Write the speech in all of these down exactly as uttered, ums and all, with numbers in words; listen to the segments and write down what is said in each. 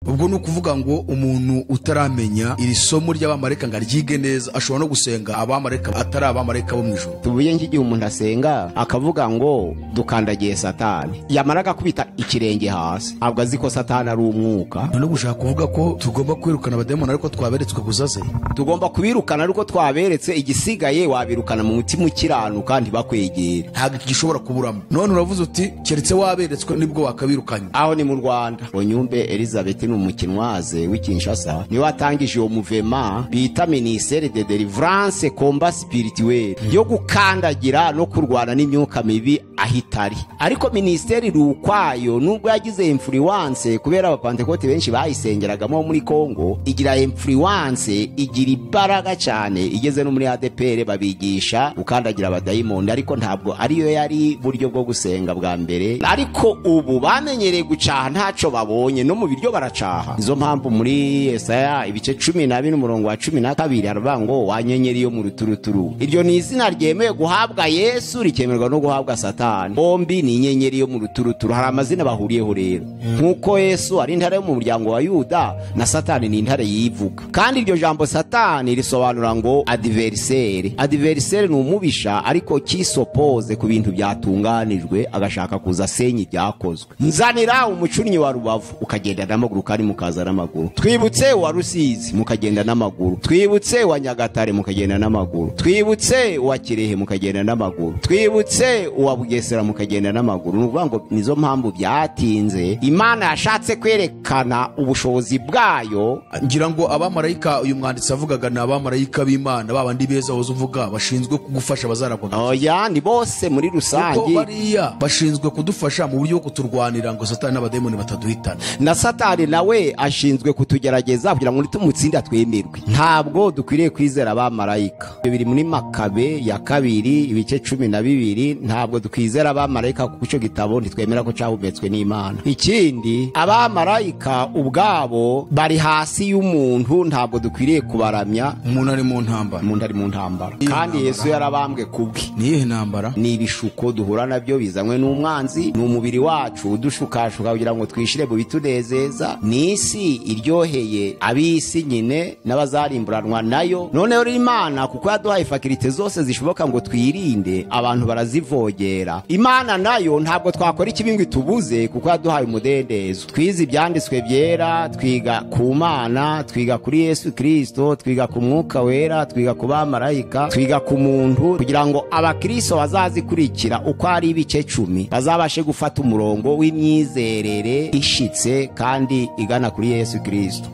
ubwo no kuvuga ngo umuntu utaramenya iri somo ry'abamarayika ngo aryige neza ashobora no gusenga abamarayika atari abamarayika bo mu ijuru. Tubuye ngiye umuntu asenga akavuga ngo dukandagiye Satani, yamaraga kubita ikirenge hasi abwo azi ko Satani ari umwuka. None gushaka kuvuga ko tugomba kwirukana abademoni ariko twaberetswe kuzaze? Tugomba kubirukana ariko twaberetse, igisigaye wabirukana mu mutima ukiranuka ntibakwegere, ntabwo gishobora kuburamo. None uravuze uti keretse waberetswe nibwo wakabirukanye. Aho ni mu Rwanda. Onyumbe Elizabeth ni umukinwaze w'Kinshasa niwe watangije uwo muvema bita Ministère de Délivrance Combat Spirituel yo gukandagira no kurwana n'imyuka mibi ahitari. Ariko ministeri rukwayo nubwo yagize influence kubera abapantekote benshi bayisengeragamo muri Kongo, igira influence, igira imbaraga cyane, igeze no muri A D P R babigisha gukandagira abadayimoni, ariko ntabwo ariyo yari buryo bwo gusenga bwa mbere. Ariko ubu bamenyereye gucaha ntaco babonye no mu biryo baracaha. Izo mpamvu muri Yesaya ibice cumi na bine umurongo wa cumi na kabiri haravuga ngo wanyenyeri yo mu ruturuturu. Iryo ni izina ryemeye guhabwa Yesu, rikemerwa no guhabwa Satani. Bombi ni inyenyeri yo mu ruturuturu, hari amazina bahuriyeho rero. Nkuko Yesu ari intare yo mu muryango wa Yuda, na Satani ni intare yivuga. Kandi iryo jambo Satani risobanura ngo adversaire. Adversaire ni umubisha ariko kisopoze ku bintu byatunganijwe agashaka kuza senya ibyakozwe. Nzanira umucunnyi wa Rubavu ukagenda n'amaguru kandi mukaza n'amaguru. Twibutse wa Rusizi mukagenda n'amaguru. Twibutse wa Nyagatare mukagenda n'amaguru. Twibutse wa Kirehe mukagenda n'amaguru. Twibutse wa Bugesera mukagenda n'amaguru. Nuvuga ngo nizo mpamvu byatinze Imana yashatse kwerekana ubushobozi bwayo. Ngira ngo abamarayika uyu mwanditsi avugaga na abamarayika b'Imana babandi beza wozo uvuga bashinzwe kugufasha bazaragwa. Oya ni bose muri rusangi. Uko bariya bashinzwe kudufasha mu buryo kuturwanira ngo Satani n'abademoni bataduhitana. Na Satani nawe ashinzwe kutugerageza kugira ngo nitumutsinda twemerwe. Ntabwo dukwiriye kwizera abamarayika. Bibiri muri Makabe ya kabiri ibice cumi na bibiri, ntabwo dukwizera abamarayika kuko ico gitabo ntitwemera ko cyahumetswe n'Imana. Ikindi abamarayika ubwabo bari hasi y'umuntu, ntabwo dukwiriye kubaramya. Umuntu ari mu ntambara, umuntu ari mu ntambara. Kandi Yesu yarabambwe kubwe. Niye ntambara? Ni ibishuko duhura nabyo bizanywe n'umwanzi, n'umubiri wacu udushukashuka kugira ngo twishire mu bitunezeza. Nisi iryoheye abisi nyine n'abazarimburanwa nayo. Noneho Imana kuko yaduhaye fakirite zose zishoboka ngo twirinde, abantu barazivogera. Imana nayo ntabwo twakora ikibingo itubuze kuko yaduhaye umudendezo. Twize ibyanditswe byera, twiga ku Mana, twiga kuri Yesu Kristo, twiga ku Mwuka Wera, twiga ku bamarayika, twiga ku muntu, kugira ngo abakristo bazazikurikira uko ari ibice cumi bazabashe gufata umurongo w'imyizerere ishitse kandi igana kuri Yesu Kristo.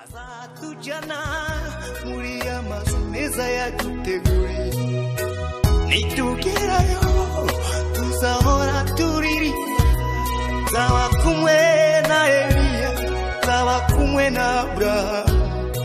Azatujana muri amazu meza yaduteguriye, nitugerayo tuzahora turiri, zaba kumwe na Eliya, zaba kumwe na Abrahamu,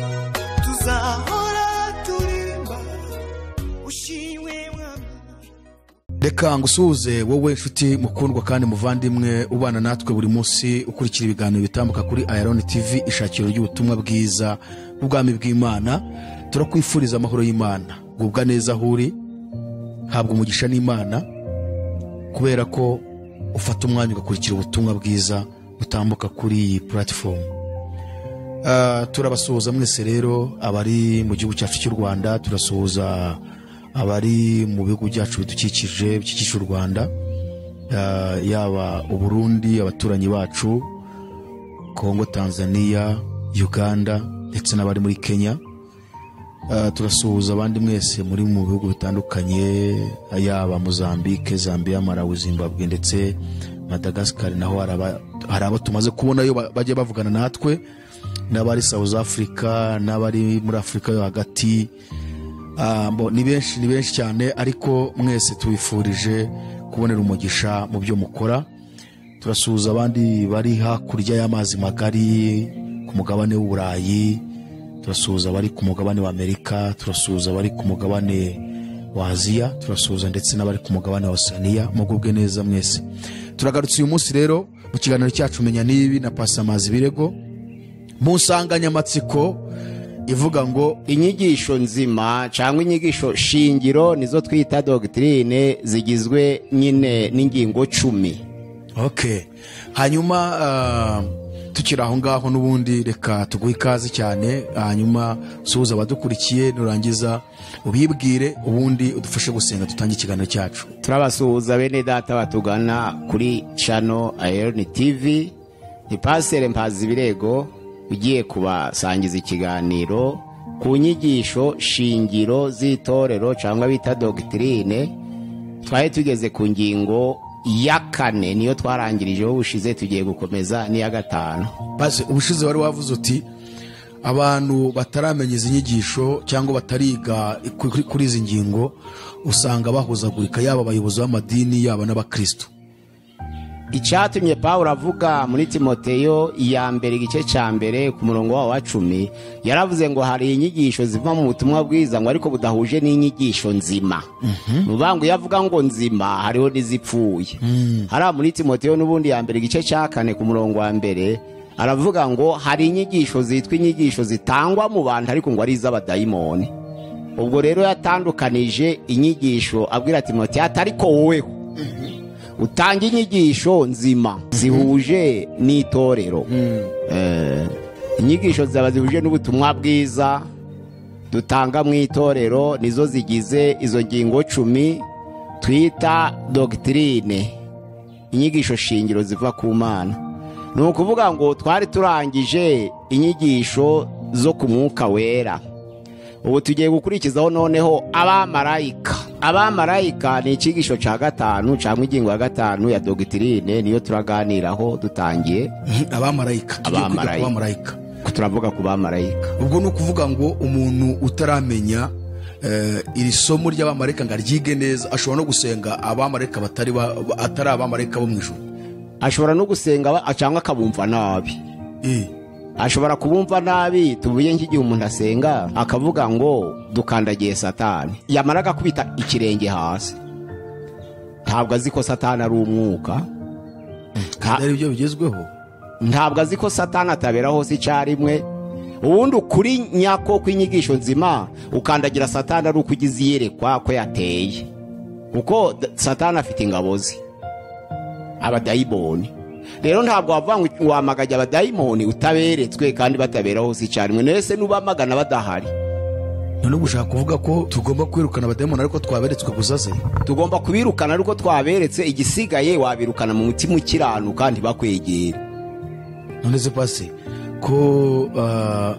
tuzahora turimba ushimwe mwami. Reka ngusuhuze wowe nshuti mukundwa kandi muvandimwe ubana natwe buri munsi ukurikira ibiganiro bitambuka kuri Iron T V, ishakiro ry'ubutumwa bwiza ubwami bw'Imana. Turakwifuriza amahoro y'Imana, gubwa neza huri, habwa umugisha n'Imana kubera ko ufata umwanya ugakurikira ubutumwa bwiza butambuka kuri iyi platform. Uh, turabasuhuza mwese rero abari mu gihugu cyacu cy'u Rwanda, turasuhuza abari mu bihugu byacu bidukikije bikikije u Rwanda, uh, yaba u Burundi, abaturanyi bacu Kongo, Tanzania, Uganda ndetse n'abari muri Kenya. Uh, turasuhuza abandi mwese muri mu bihugu bitandukanye, yaba Mozambique, Zambia, Malawi, Zimbabwe ndetse Madagascar, naho hari abo tumaze kubona yo bagiye bavugana natwe, n'abari South Africa, n'abari muri Afrika yo hagati. Uh, ni benshi ni benshi cyane, ariko mwese tubifurije kubonera umugisha mu byo mukora. Turasuhuza abandi bari hakurya y'amazi magari ku mugabane w'Uburayi, turasuhuza abari ku mugabane wa Amerika, turasuhuza abari ku mugabane wa Aziya, turasuhuza ndetse n'abari ku mugabane wa Oceania. Mugubwe neza mwese. Turagarutse uyu munsi rero mu kiganiro cyacu Menya Nibi na Pastor Mazi Birego, mu nsanganyamatsiko ivuga ngo inyigisho nzima cyangwa inyigisho shingiro nizo twita doctrine, zigizwe nyine n'ingingo cumi. Okay. Hanyuma uh, tukiri aho ngaho n'ubundi reka tuguhe ikaze cyane, hanyuma suhuza abadukurikiye nurangiza ubibwire ubundi udufashe gusenga tutange ikiganiro cyacu. Turabasuhuza bene data batugana kuri channel Iron T V. Ni Pastor Mpazibirego ugiye kubasangiza ikiganiro ku nyigisho shingiro z'itorero cyangwa bita doctrine. Twaye tugeze ku ngingo ya kane, niyo twarangirije ubushize, tugiye gukomeza ni ya gatanu. Base ubushize wari wavuze uti abantu bataramenya izi nyigisho cyangwa batariga kuri izi ngingo usanga bahuzagurika, yaba abayobozi b'amadini yaba n'abakristo. Icyatumye Pawulo avuga muri Timoteyo ya mbere igice cya mbere ku murongo wa cumi, yaravuze ngo hari inyigisho ziva mu butumwa bwiza ngo ariko budahuje n'inyigisho nzima. Mubango yavuga ngo nzima hariho n'izipfuye. Hari muri Timoteyo n'ubundi ya mbere igice cya kane ku murongo wa mbere aravuga ngo hari inyigisho zitwa inyigisho zitangwa mu bantu ariko ngo ari iz'abadayimoni. Ubwo rero yatandukanije inyigisho abwira Timoteyo atariko wowe utanga inyigisho nzima zihuje n'itorero. Eh, inyigisho zaba zihuje n'ubutumwa bwiza dutanga mu itorero nizo zigize izo ngingo cumi twita doctrine, inyigisho shingiro ziva ku Mana. Ni ukuvuga ngo twari turangije inyigisho zo ku Mwuka Wera, ubu tugiye gukurikizaho noneho abamarayika. Abamarayika ni ikigisho cya gatanu cyangwa ingingo ya gatanu ya doctrine, niyo turaganiraho dutangiye. Abamarayika, abamarayika turavuga ku bamarayika. Ubwo ni ukuvuga ngo umuntu utaramenya eh, iri somo ry'abamarayika ngo aryige neza ashobora no gusenga abamarayika batari atari abamarayika bo mu ijuru. Ashobora no gusenga cyangwa akabumva nabi. Eh ashobora kubumva nabi. Tuvuye nk'igihe umuntu asenga akavuga ngo dukandagiye Satani, yamaraga kubita ikirenge hasi, ntabwo azi ko Satani ari umwuka. Kandi ibyo bigezweho, ntabwo azi ko Satani atabera hose icyarimwe. Ubundi ukuri nyako kw'inyigisho nzima ukandagira Satani ari uko ugize iyerekwa ko yateye, kuko Satani afite ingabo ze, abadayimoni. Rero ntabwo wavuga ngo wamagajya abadayimoni utaberetswe kandi batabera hose icyarimwe. Nese nubamagana badahari. None gushaka kuvuga ko tugomba kwirukana abadayimoni ariko twaberetswe gusaze? Tugomba kubirukana ariko twaberetse, igisigaye wabirukana mu mutima ukiranuka kandi bakwegera. None se pase ko uh,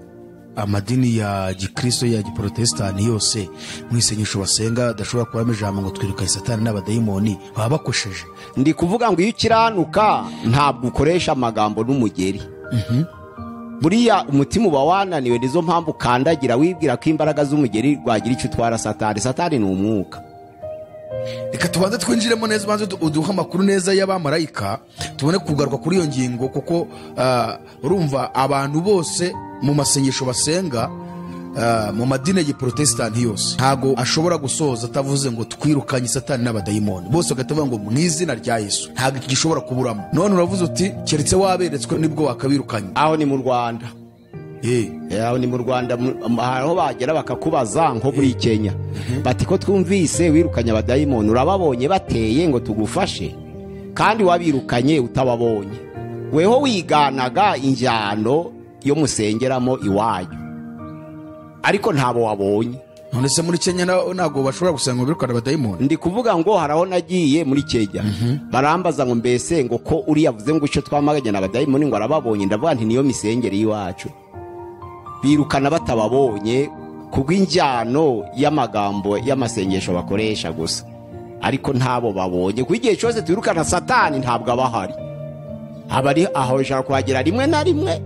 amadini ya gikristo ya giprotestani yose mwisenyesho basenga dashobora kuba ijambo ngo twirukane Satani n'abadayimoni, baba bakosheje. Ndi kuvuga ngo iyo ukiranuka ntabwo ukoresha amagambo n'umugeri. Mhm. Buriya umutima uba wananiwe, nizo mpamvu ukandagira wibwira ko imbaraga z'umugeri rwagira icyo utwara Satani. Satani ni umwuka. Reka tubanze twinjiremo neza, banze uduha amakuru neza y'abamarayika tubone kugaruka kuri iyo ngingo, kuko uh, urumva abantu bose mu masengesho basenga uh, mu madini ya giprotestani yose ntago ashobora gusoza atavuze ngo twirukanye Satani n'abadayimoni. Bose bagatavuga ngo mu izina rya Yesu, ntago gishobora kuburamo. None uravuze uti keretse waberetswe nibwo wakabirukanye. Aho ni mu Rwanda. Eh, aho ni mu Rwanda, aho bagera bakakubaza nko muri Kenya. Bati ko twumvise wirukanye abadayimoni, urababonye bateye ngo tugufashe, kandi wabirukanye utababonye. Weho wiganaga injyano yo musengeramo iwanyu ariko ntabo wabonye. None se muri Kenya ntago bashobora gusenga birukana abadayimoni? Ndi kuvuga ngo haraho nagiye muri Kenya. Barambaza ngo mbese ngo ko uri yavuze ngo icyo twamaganye n'abadayimoni ngo arababonye. Ndavuga nti niyo misengeri yiwacu. Birukana batababonye kubw'injyano y'amagambo y'amasengesho bakoresha gusa, ariko ntabo babonye. Ku igihe cyose twirukana Satani ntabwo abahari. Abari aho bishaka kuhagera rimwe na rimwe,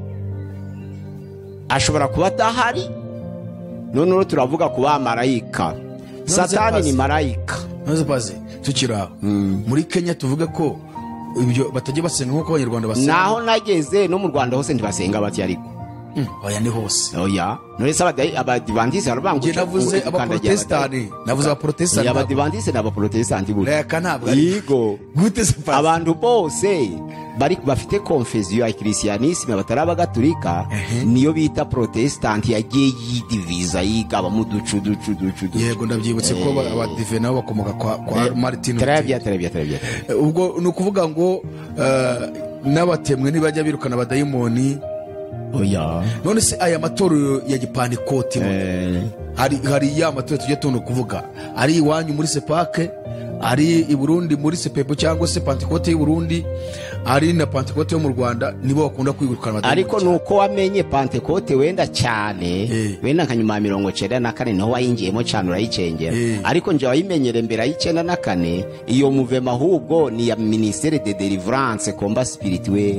ashobora kuba adahari. None rero turavuga ku bamarayika. Satani ni marayika. None paze tukira muri Kenya tuvuga ko ibyo batajye basenga nko abanyarwanda basenga. Naho nageze no mu Rwanda hose ntibasenga bati ariko. Oya ni hose. Oya. None se abadivantiste barabanguye. Navuze abaprotestani. Navuze abaprotestani. Abadivantiste n'abaprotestani buri. Reka ntabwo ari. Yego. Gute se paze? Abantu bose bari bafite confession ya Christianisme bataraba Gatolika, niyo bita protestant yagiye yidiviza yigaba mu ducu ducu ducu. Yego ndabyibutse ko abadive nabo bakomoka kwa kwa Martin. Très bien, très bien, très bien. Ubwo nukuvuga ngo n'abatemwe ntibajya birukana abadayimoni. oya None se aya matorero ya gipantikoti eh hari hari ya matorero tujye tuno kuvuga ari iwanyu muri Sepake, ari i Burundi muri Sepepo cyangwa se Pantekote y'u Burundi, ari na Pantekote yo mu Rwanda, nibo bakunda kwirukana abadayimoni. ariko nuko wamenye Pantekote wenda cyane Eh. wenda nka nyuma ya mirongo cyenda na kane naho wayingiyemo cyane urayicengera Eh. ariko nje wayimenyere mbere y'icenda na kane iyo muvema ahubwo ni ya ministère de délivrance combat spirituel.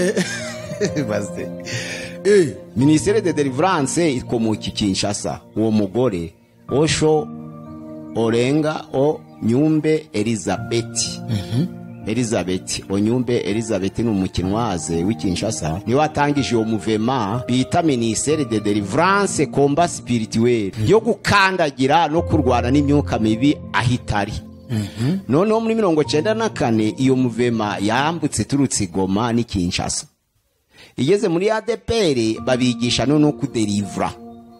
baze eh Ministère de délivrance ikomoka Kinshasa. Uwo mugore Osho Orenga o Nyumbe Elizabeth Elizabeth Onyumbe Elizabeth ni umukinwaze w'Kinshasa niwe watangije uwo muvema bita Ministère de délivrance combat spirituel yo gukandagira no kurwana n'imyuka mibi ahitari. Noneho muri mirongo cyenda na kane iyo muvema yambutse turutse Goma ni Kinshasa. Igeze muri A D P R babigisha no kudelivra.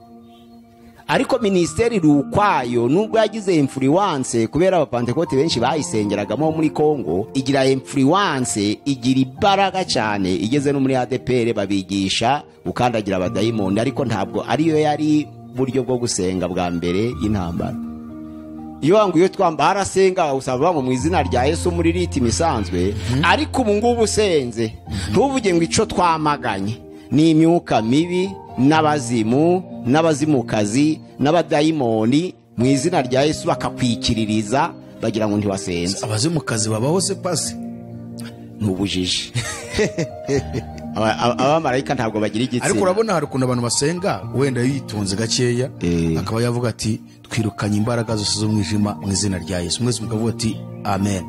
Ariko ministeri rukwayo nubwo yagize influence kubera abapantekote benshi bayisengeragamo muri Kongo, igira influence, igira ibaraga cyane. Igeze no muri A D P R babigisha ukandagira abadayimoni, ariko ntabwo ariyo yari buryo bwo gusenga bwa mbere y'intambara. Iyo wanguye twamba harasenga usaba mu izina rya Yesu muri riti misanzwe, ariko ubu ngubu usenze ntuvuge ngo ico twamaganye ni imyuka mibi n'abazimu n'abazimukazi n'abadayimoni mu izina rya Yesu bakakwikiririza bagira ngo ntiwasenze. abazimukazi babaho se pasi Nubujije. Abamarayika ntabwo bagira igitsina. ariko urabona hari ukuntu abantu basenga wenda yitunze gakeya Eh. akaba yavuga ati twirukanye imbaraga zose z'umwijima mu izina rya Yesu, mwese mukavuga ati amen.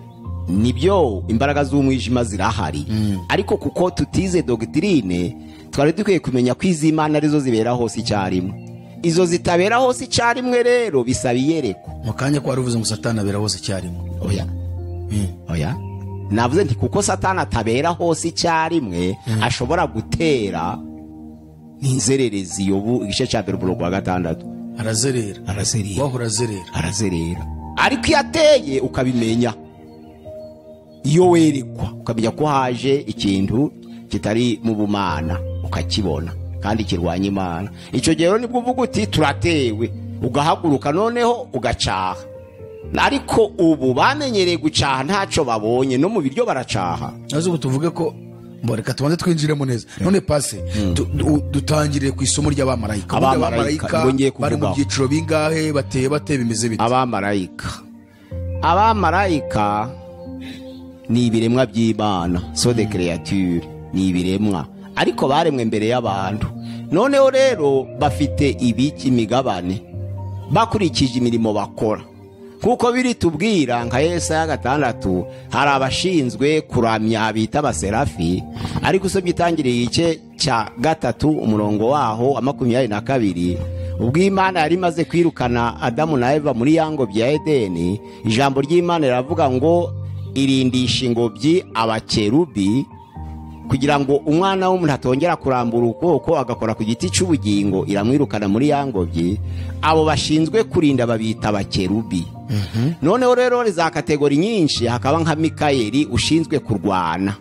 Nibyo imbaraga z'umwijima zirahari, ariko kuko tutize doctrine twari dukwiye kumenya ko iz'Imana arizo zibera hose icyarimwe. Izo zitabera hose icyarimwe rero bisaba iyereko. Mu kanya ko waruvuze ngo Satani abera hose icyarimwe. Oya oya navuze nti kuko Satani atabera hose icyarimwe ashobora gutera n'inzererezi yobu igice cya mbere umurongo wa gatandatu. Arazerera Arazerera. wahora azerera arazerera ariko iyo ateye ukabimenya, iyo werekwa ukamenya ko haje ikintu kitari mu bumana ukakibona kandi kirwanya Imana, icyo gihe rero nibwo uvuga uti turatewe, ugahaguruka noneho ugacaha. Ariko ubu bamenyereye gucaha ntacyo babonye, no mu biryo baracaha. nazo tuvuge ko mboreka tubanze twinjiremo neza. None pase du- du- dutangire ku isomo ry'abamarayika. Ubundi Abamarayika, abamarayika ngo ngiye bari mu kuvugaho. byiciro bingahe, bateye bate, bimeze bite? Abamarayika abamarayika ni ibiremwa by'Imana, so de créature, ni ibiremwa ariko baremwe mbere y'abantu. Noneho rero bafite ibiki imigabane bakurikije imirimo bakora, kuko biri tubwira nka Yesaya gatandatu hari abashinzwe kuramya bita abaserafi, ariko usomye itangiriye igice cya gatatu umurongo waho wa makumyabiri na kabiri, ubwo Imana yari imaze kwirukana Adamu na Eva muri ya ngobyi ya Edeni, ijambo ry'Imana riravuga ngo irindisha ingobyi abakerubi kugira ngo umwana w'umuntu atongera kurambura ukuboko agakora ku giti cy'ubugingo, iramwirukana muri ya ngobyi. Abo bashinzwe kurinda babita abakerubi. Noneho rero za kategori nyinshi, hakaba nka Mikayeli ushinzwe kurwana,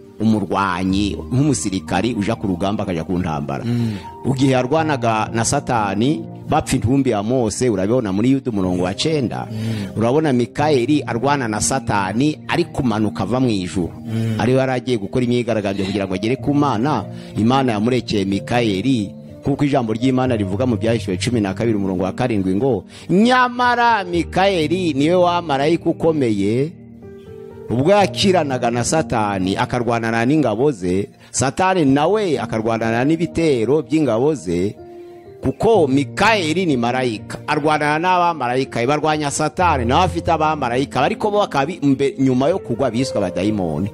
umurwanyi nk'umusirikari uja ku rugamba akaja ku ntambara. Ugihe yarwanaga na Satani bapfa intumbi ya Mose, urabibona muri Yuda umurongo wa cenda. Urabona Mikayeli arwana na Satani ari kumanuka ava mu ijuru, ariwe yaragiye gukora imyigaragambyo kugira ngo agere ku Mana. Imana yamurekeye Mikayeli, kuko ijambo ry'Imana rivuga mu Byahishuwe cumi na kabiri umurongo wa karindwi ngo nyamara Mikayeli niwe wa marayika ukomeye, ubwo yakiranaga na Satani akarwanana n'ingabo ze, Satani nawe akarwanana n'ibitero by'ingabo ze, kuko Mikayeli ni marayika arwanana n'abamarayika barwanya Satani nawe afite abamarayika, ariko bo bakabi nyuma yo kugwa biswa abadayimoni.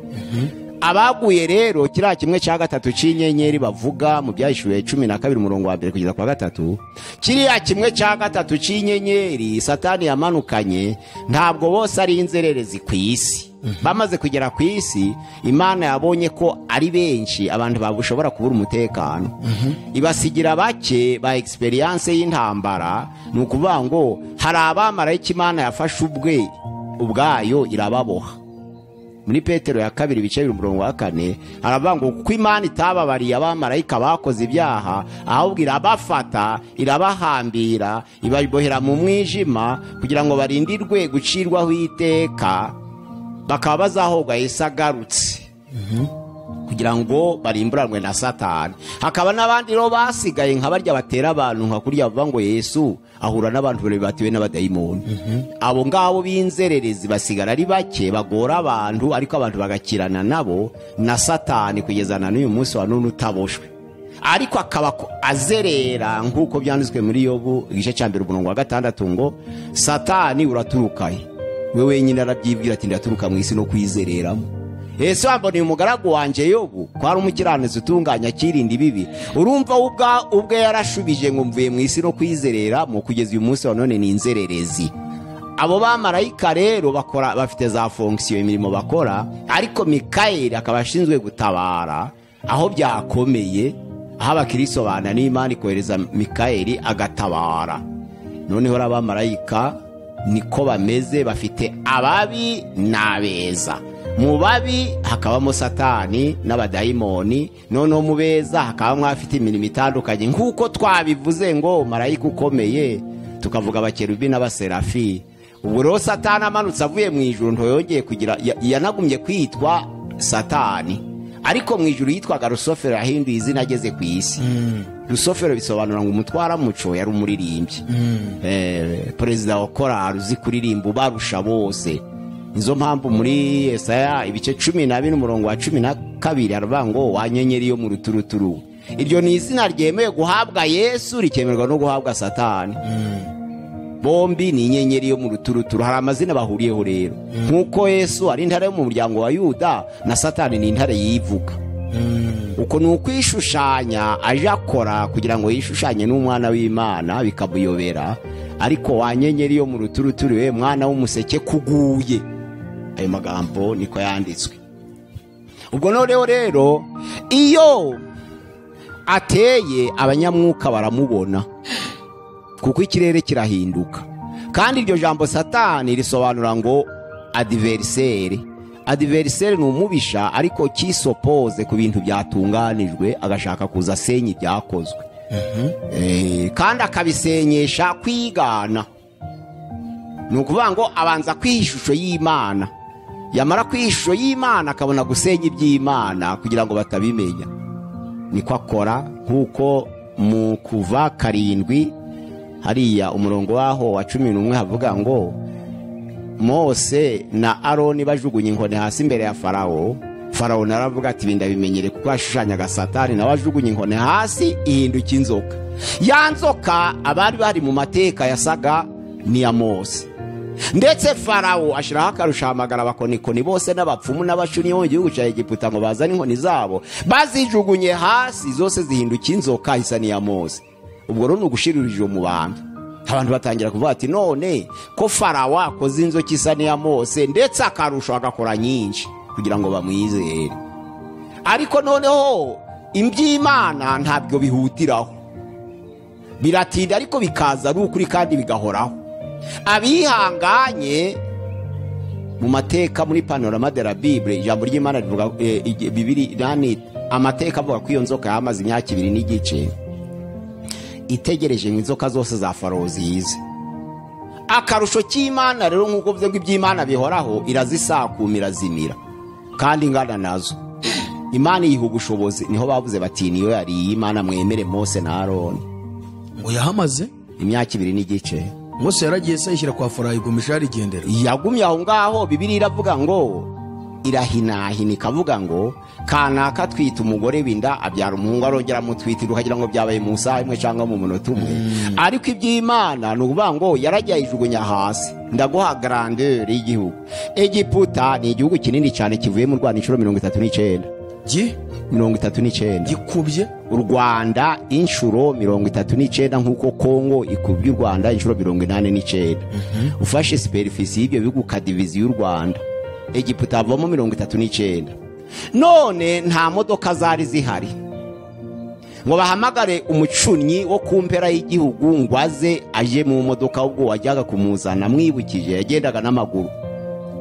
Abaguye rero kiriya kimwe cya gatatu cy'inyenyeri bavuga mu Byahishuwe cumi na kabiri umurongo wa mbere kugeza kwa gatatu, kiriya kimwe cya gatatu cy'inyenyeri Satani yamanukanye, ntabwo bose ari inzererezi ku isi. Bamaze kugera ku isi, Imana yabonye ko ari benshi abantu babushobora kubura umutekano, ibasigira bake ba experience y'intambara. Ni ukuvuga ngo hari abamarayika Imana yafashe ubwe ubwayo irababoha, muri Petero ya kabiri ibice bibiri umurongo wa kane haravuga ngo kuko Imana itababariye abamarayika bakoze ibyaha ahubwo irabafata irabahambira ibabohera mu mwijima kugira ngo barindirwe gucirwaho iteka bakaba bazahogwa Yesu agarutse kugira ngo barimburanwe na Satani. Hakaba n'abandi rero basigaye nka barya batera abantu nka kurya bavuga ngo Yesu ahura n'abantu bari batiwe n'abadayimoni. Abo ngabo b'inzererezi basigara ari bake bagora abantu, ariko abantu bagakirana nabo na Satani kugeza na n'uyu munsi wa none utaboshwe. Ariko akaba azerera nk'uko byanditswe muri Yobu igice cya mbere umurongo wa gatandatu ngo Satani uraturukaye, we wenyine arabyibwira ati ndaturuka mu isi no kwizereramo. Yesu amboneye umugaragu wanje Yobu ko ari umukiranutsi utunganya kirinda ibibi. Urumva ubwa ubwe yarashubije ngo mvuye mu isi no kwizerera mu kugeza uyu munsi wa none ni inzererezi. Abo bamarayika rero bakora bafite za fonction imirimo bakora, ariko Mikayeli akaba ashinzwe gutabara aho byakomeye, aho abakristo bana n'Imana ikohereza Mikayeli agatabara. Noneho abamarayika niko bameze, bafite ababi n'abeza. Mu babi hakabamo Satani n'abadayimoni, noneho mu beza hakabamo afite imirimo itandukanye nk'uko twabivuze ngo marayika ukomeye, tukavuga abakerubi n'abaserafi. Ubwo rero Satani amanutse avuye mu ijuru ntoyongeye kugira, yanagumye kwitwa Satani, ariko mu ijuru yitwaga Rusofero, yahinduye izina ageze ku isi. mm. Rusofero bisobanura ngo umutwara muco, yari umuririmbyi. mm. eh, perezida wa korali uzi kuririmba ubarusha bose. Nizo mpamvu muri Yesaya ibice cumi na bine umurongo wa cumi na kabiri aravuga ngo wanyenyeri yo mu ruturuturu. Iryo ni izina ryemeye guhabwa Yesu, rikemerwa no guhabwa Satani. mm. Bombi ni inyenyeri yo mu ruturuturu, hari amazina bahuriyeho rero. mm. Nkuko Yesu ari intare yo mu muryango wa Yuda, na Satani ni intare yivuga. mm. Uko ni ukwishushanya aje akora kugira ngo yishushanye n'umwana w'Imana bikamuyobera. Ariko wanyenyeri yo mu ruturuturu, we mwana w'umuseke kuguye. Ayo magambo niko yanditswe. Ubwo noneho rero iyo ateye abanyamwuka baramubona, kuko ikirere kirahinduka. Kandi iryo jambo Satani risobanura ngo adversaire. Adversaire ni umubisha ariko kisopoze ku bintu byatunganijwe, agashaka kuza senya ibyakozwe. mm-hmm. eh, kandi akabisenyesha kwigana. Ni ukuvuga ngo abanza kwishusho y'Imana, yamara kwishusho y'Imana akabona gusenya iby'Imana kugira ngo batabimenya. Niko akora, nkuko mu Kuva karindwi hariya umurongo waho wa cumi n'umwe havuga ngo Mose na Aroni bajugunye inkoni hasi imbere ya Farawo. Farawo naravuga ati binda bimenyere kuko ashushanyaga Satani, nawe ajugunye inkoni hasi ihinduka inzoka. Ya nzoka abari bari mu mateka yasaga ni ya Mose. Ndetse Farawo ashiraho akarushamagara abakonikoni bose n'abapfumu n'abashuni bo mu gihugu cya Egiputa ngo bazane inkoni zabo, bazijugunye hasi zose zihinduka inzoka isa ni ya Mose. Ubwo rero nugushirije mu bantu, abantu batangira kuvuga ati none ko Farawo akoze inzoka isa ni ya Mose, ndetse akarusha agakora nyinshi kugira ngo bamwizere. Ariko noneho iby'Imana ntabwo bihutiraho, biratinda ariko bikaza ari ukuri kandi bigahoraho. Abihanganye mu mateka muri Panorama de la Bible, ijambo ry'Imana rivuga e, e, bibiri nani amateka avuga ko iyo nzoka yamaze imyaka ibiri n'igice itegereje inzoka zose za Farawo zize. Akarusho cy'Imana rero nk'uko bivuze ngo iby'Imana bihoraho, irazisakumira zimira kandi ingana nazo. Imana yiha ubushobozi, niho bavuze bati niyo yari Imana mwemere Mose na Aroni. Ngo yahamaze imyaka ibiri n'igice. Mose yaragiye se yishyira kwa Farawo igumisha arigendera. Yagumye aho ngaho, Bibiri iravuga ngo irahinahina ikavuga ngo kanaka twita umugore winda abyara umuhungu arongera mutwitira ukagira ngo byabaye mu saha imwe cyangwa mu munota umwe. mm. Ariko iby'Imana nukuvuga ngo yaragiye ijugunya hasi. Ndaguha grandeur y'igihugu. Egiputa ni igihugu kinini cyane kivuye mu Rwanda inshuro mirongo itatu n'icyenda. Gi mirongo itatu n'icyenda gikubye u Rwanda inshuro mirongo itatu n'icyenda, nkuko Kongo ikubye u Rwanda inshuro mirongo inani n'icyenda. mm-hmm. Ufashe superficie y'ibyo bihugu ka division y'u Rwanda, Egiputa avamo mirongo itatu n'icyenda. None nta modoka zari zihari ngo bahamagare umucunyi wo kumpera y'igihugu ngo aze aje mu modoka, ubwo wajyaga kumuzana mwibukije yagendaga n'amaguru.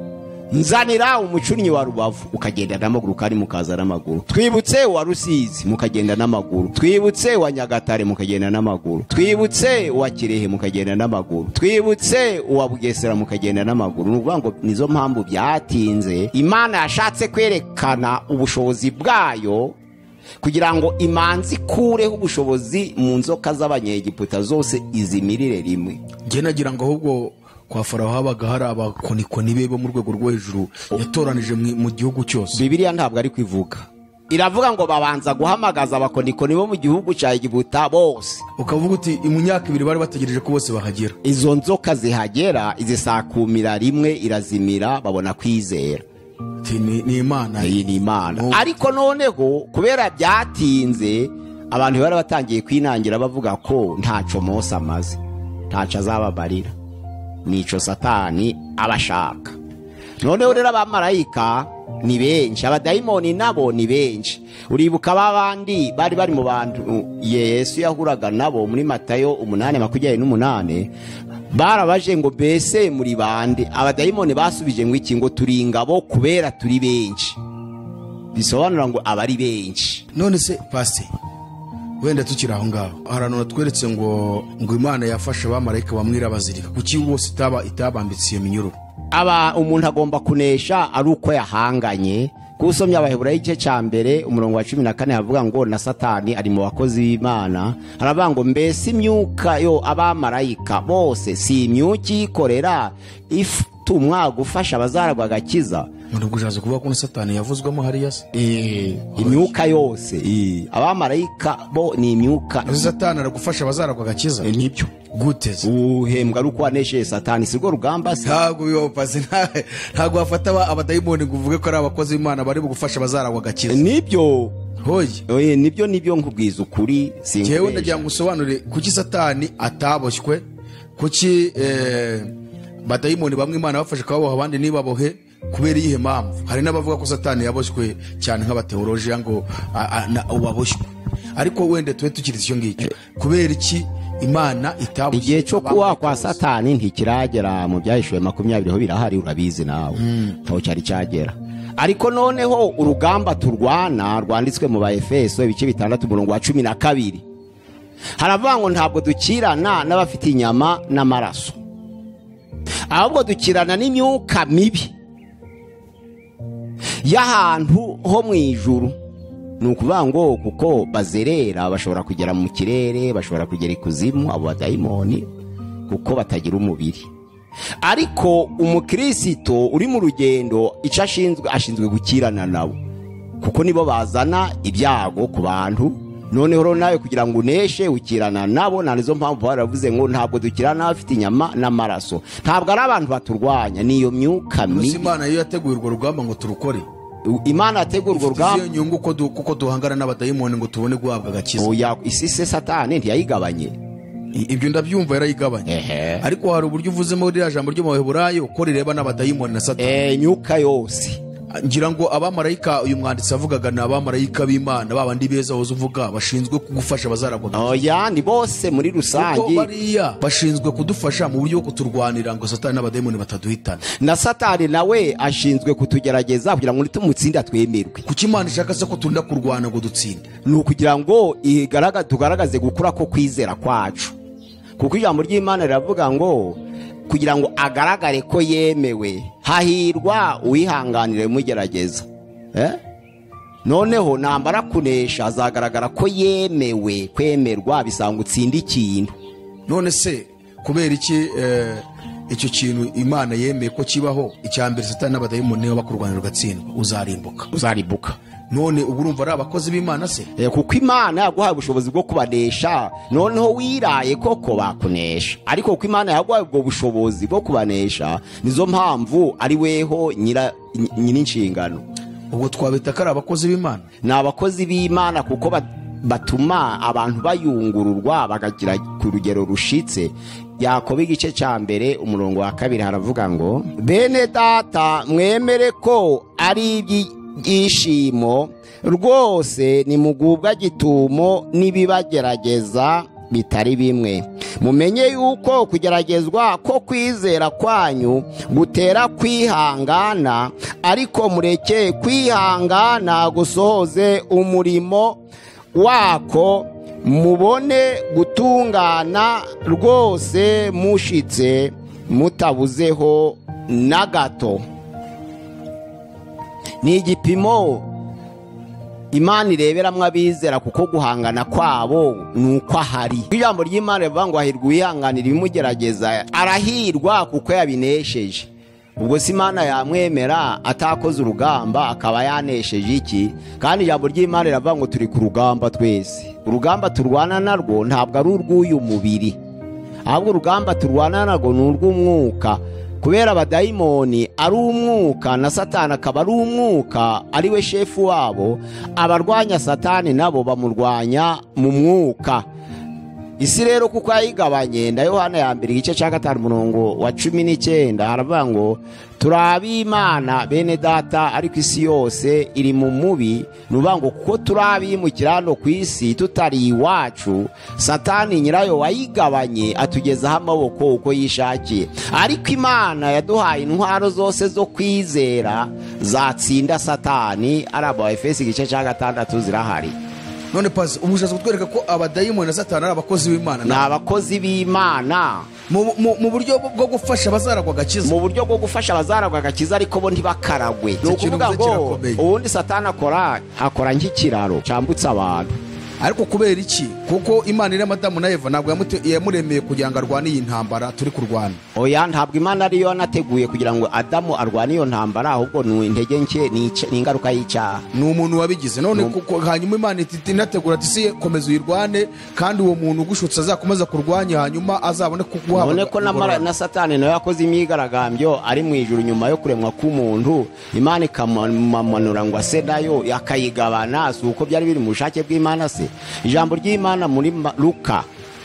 nzanira umucunnyi wa Rubavu ukagenda n'amaguru kandi mukaza n'amaguru. Twibutse wa Rusizi mukagenda n'amaguru. Twibutse wa Nyagatare mukagenda n'amaguru. Twibutse wa Kirehe mukagenda n'amaguru. Twibutse wa Bugesera mukagenda n'amaguru. Nuvuga ngo nizo mpamvu byatinze. Imana yashatse kwerekana ubushobozi bwayo kugira ngo imanzi kureho ubushobozi mu nzoka z'abanyegiputa zose izimirire rimwe. Nge nagira ngo ahubwo kwa Farawo habaga hari abakonikoni be bo mu rwego rwo hejuru yatoranije mu gihugu cyose. Bibiliya ntabwo ari kwivuga, iravuga ngo babanza guhamagaza abakonikoni bo mu gihugu cya Egiputa bose. Ukavuga uti imyaka ibiri bari bategereje ko bose bahagera. Izo nzoka zihagera izisakumira rimwe irazimira babona kwizera. Ni, ni Imana. Iyi ni Imana. No. Ariko noneho kubera byatinze abantu bari batangiye kwinangira bavuga ko ntaco Mose amaze, ntaco azababarira, nico Satani abashaka. Noneho rero abamarayika ni benshi, abadayimoni nabo ni benshi. Uribuka babandi bari bari mu bantu Yesu yahuraga nabo muri Matayo umunani makumyabiri n'umunani, barabaje ngo bese muri bande. Abadayimoni basubije ngo iki, ngo turi ingabo kubera turi benshi. Bisobanura ngo abari benshi. None se pasi wenda tukira aho ngaho harano natweretse ngo ngo Imana yafasha abamarayika bamwira bazirika kuki bose itaba itabambitse iyo minyururu. Aba umuntu agomba kunesha ari uko yahanganye. Kusomya Abaheburayo igice cya mbere umurongo wa cumi na kane havuga ngo na Satani ari mu bakozi b'Imana. Haravuga ngo mbese imyuka yo abamarayika bose si imyuka ikorera itumwa gufasha abazaragwa agakiza. Nubwo ujaze kuvuga ko Satani yavuzwemo hariya se eh imyuka yose eh abamarayika bo ni imyuka. Satani aragufasha abazaragwa agakiza nibyo guteze uhembwa ruko aneshe Satani sigo rugamba se. Ntago biyopaze ntago wafata abadayimoni nguvuge ko ari abakozi b'Imana bari bugufasha abazaragwa agakiza. Nibyo hoye oye nibyo nibyo nkubwiza ukuri singe. Jewe ndagira ngo usobanure kuki Satani ataboshywe, kuki eh badayimoni bamwe Imana bafashe kabaho abandi nibabohe kubera iyihe mpamvu. Hari n'abavuga ko Satani yaboshywe cyane nk'abateolojiya ngo ubaboshywe, ariko wende tuwe tukiriza icyo ngicyo kubera iki Imana itaboshywe. Igihe cyo kuwa kwa Satani ntikiragera mu byahishuwe makumyabiri ho birahari urabizi nawe ntaho mm. cyari cyagera. Ariko noneho urugamba turwana rwanditswe mu ba Efeso ibice bitandatu umurongo wa cumi na kabiri haravuga ngo ntabwo dukirana n'abafite inyama n'amaraso, ahubwo dukirana n'imyuka mibi y'ahantu ho mu ijuru. Nukuvuga ngo kuko bazerera bashobora kugera mu kirere, bashobora kugera ikuzimu abo badayimoni kuko batagira umubiri. Ariko umukristo uri mu rugendo icyo ashinzwe ashinzwe gukirana nabo kuko nibo bazana ibyago ku bantu. Noneho rero nawe kugira ngo uneshe ukirana nabo. Nanizo mpamvu baravuze ngo ntabwo dukirana afite inyama n'amaraso. Ntabwo ari abantu baturwanya, niyo myuka mibi. Imana yo yateguye urwo rugamba ngo turukore. Imana yateguye urwo rugamba iyo nyungu ko kuko duhangana n'abadayimoni ngo tubone guhabwa agakiza. Oya isi se Satani ntiyayigabanye. Ibyo ndabyumva yarayigabanye. Ariko hari uburyo uvuzemo iriya jambo ryo mu Baheburayo ko rireba n'abadayimoni na Satani. Eh myuka yose. Ngira ngo abamarayika uyu mwanditsi avugaga na abamarayika b'Imana babandi beza hoze uvuga bashinzwe kugufasha bazaragwa. Oya ni bose muri rusange bariya bashinzwe kudufasha mu buryo kuturwanira ngo Satani n'abadayimoni bataduhitana. Na Satani nawe ashinzwe kutugerageza kugira ngo nitumutsinda twemerwe. Kuki Imana ishaka se ko tunda kurwana ngo dutsinde? Ni ukugira ngo igaragaze tugaragaze gukura ko kwizera kwacu. Kuko ijambo ry'Imana riravuga ngo kugira ngo agaragare ko yemewe hahirwa uwihanganire mugerageza. Eh? Noneho nambara kunesha azagaragara ko yemewe, kwemerwa bisanga utsinda ikintu. None se kubera iki eh, icyo kintu Imana yemeye ko kibaho icyambere Satani n'abadayimoni niyo bakurwanira ugatsindwa uzarimbuka uzarimbuka. None uburumva ari abakozi b'Imana se? Eh, kuko Imana yaguhaye ubushobozi bwo kubanesha, noneho wiraye koko bakunesha. Ariko kuko Imana yaguhaye ubwo bushobozi bwo kubanesha nizo mpamvu ari weho nyira nyine inshingano. Ubwo twabita kari abakozi b'Imana. Ni abakozi b'Imana kuko batuma abantu bayungururwa bagagira ku rugero rushitse. Yakobo igice cya mbere umurongo wa kabiri haravuga ngo bene data mwemere ko ari ibyishimo rwose ni mugubwa gitumo nibibagerageza bitari bimwe, mumenye yuko kugeragezwa ko kwizera kwanyu gutera kwihangana, ariko mureke kwihangana gusohoze umurimo wako, mubone gutungana rwose mushitse mutabuzeho na gato. Ni igipimo Imana ireberamwo abizera, kuko guhangana kwabo nuko ahari. Ijambo ry'Imana rivuga ngo hahirwa uwihanganira ibimugerageza, arahirwa kuko yabinesheje. Ubwo si Imana yamwemera atakoze urugamba akaba yanesheje iki? Kandi ijambo ry'Imana riravuga ngo turi ku rugamba twese. Urugamba turwana narwo ntabwo ari urw'uyu mubiri, ahubwo urugamba turwana narwo ni urw'umwuka. Kubera abadayimoni ari umwuka na Satani akaba ari umwuka, ari we shefu wabo, abarwanya Satani nabo bamurwanya mu mwuka. Isi rero kuko yayigabanye, nda Yohana ya mbere igice cya gatanu umurongo wa cumi n'icyenda haravuga ngo turabi Imana bene data, ariko isi yose iri mu mubi. Nuvuga ngo kuko turabimukira hano ku isi tutari iwacu, Satani nyirayo wayigabanye atugezaho amaboko uko yishakiye. Ariko Imana yaduhaye intwaro zose zo kwizera zatsinda Satani. Ari aba Efesi igice cya gatandatu zirahari. None pazi ubushatse kutwereka ko abadayimoni na Satani ari abakozi b'Imana, ni abakozi b'Imana mu buryo bwo gufasha abazaragwa agakiza, mu buryo bwo gufasha abazaragwa agakiza, ariko bo ntibakaragwe. Ni ukuvuga ngo ubundi Satani akora akora nk'ikiraro cyambutsa abantu. Ariko kubera iki? Kuko Imana iri Adamu na Eva ntabwo yamuremeye kugira ngo arwane iyi ntambara turi kurwana. Oya, ntabwo Imana ariyo yanateguye kugira ngo Adamu arwane iyo ntambara, ahubwo ni intege nke, ni ingaruka y'icyaha. Ni umuntu wabigize. None kuko hanyuma Imana itinategura ati si komeza uyirwane, kandi uwo muntu ugushutse azakomeza kurwanya, hanyuma azabone kuguha. None ko na, na Satani nawe yakoze imyigaragambyo ari mu ijuru nyuma yo kuremwa k'umuntu, Imana ikamanura ngo ase nayo yakayigabana. Si uko byari biri mu bushake bw'Imana se? Ijambo ry'Imana muri Luka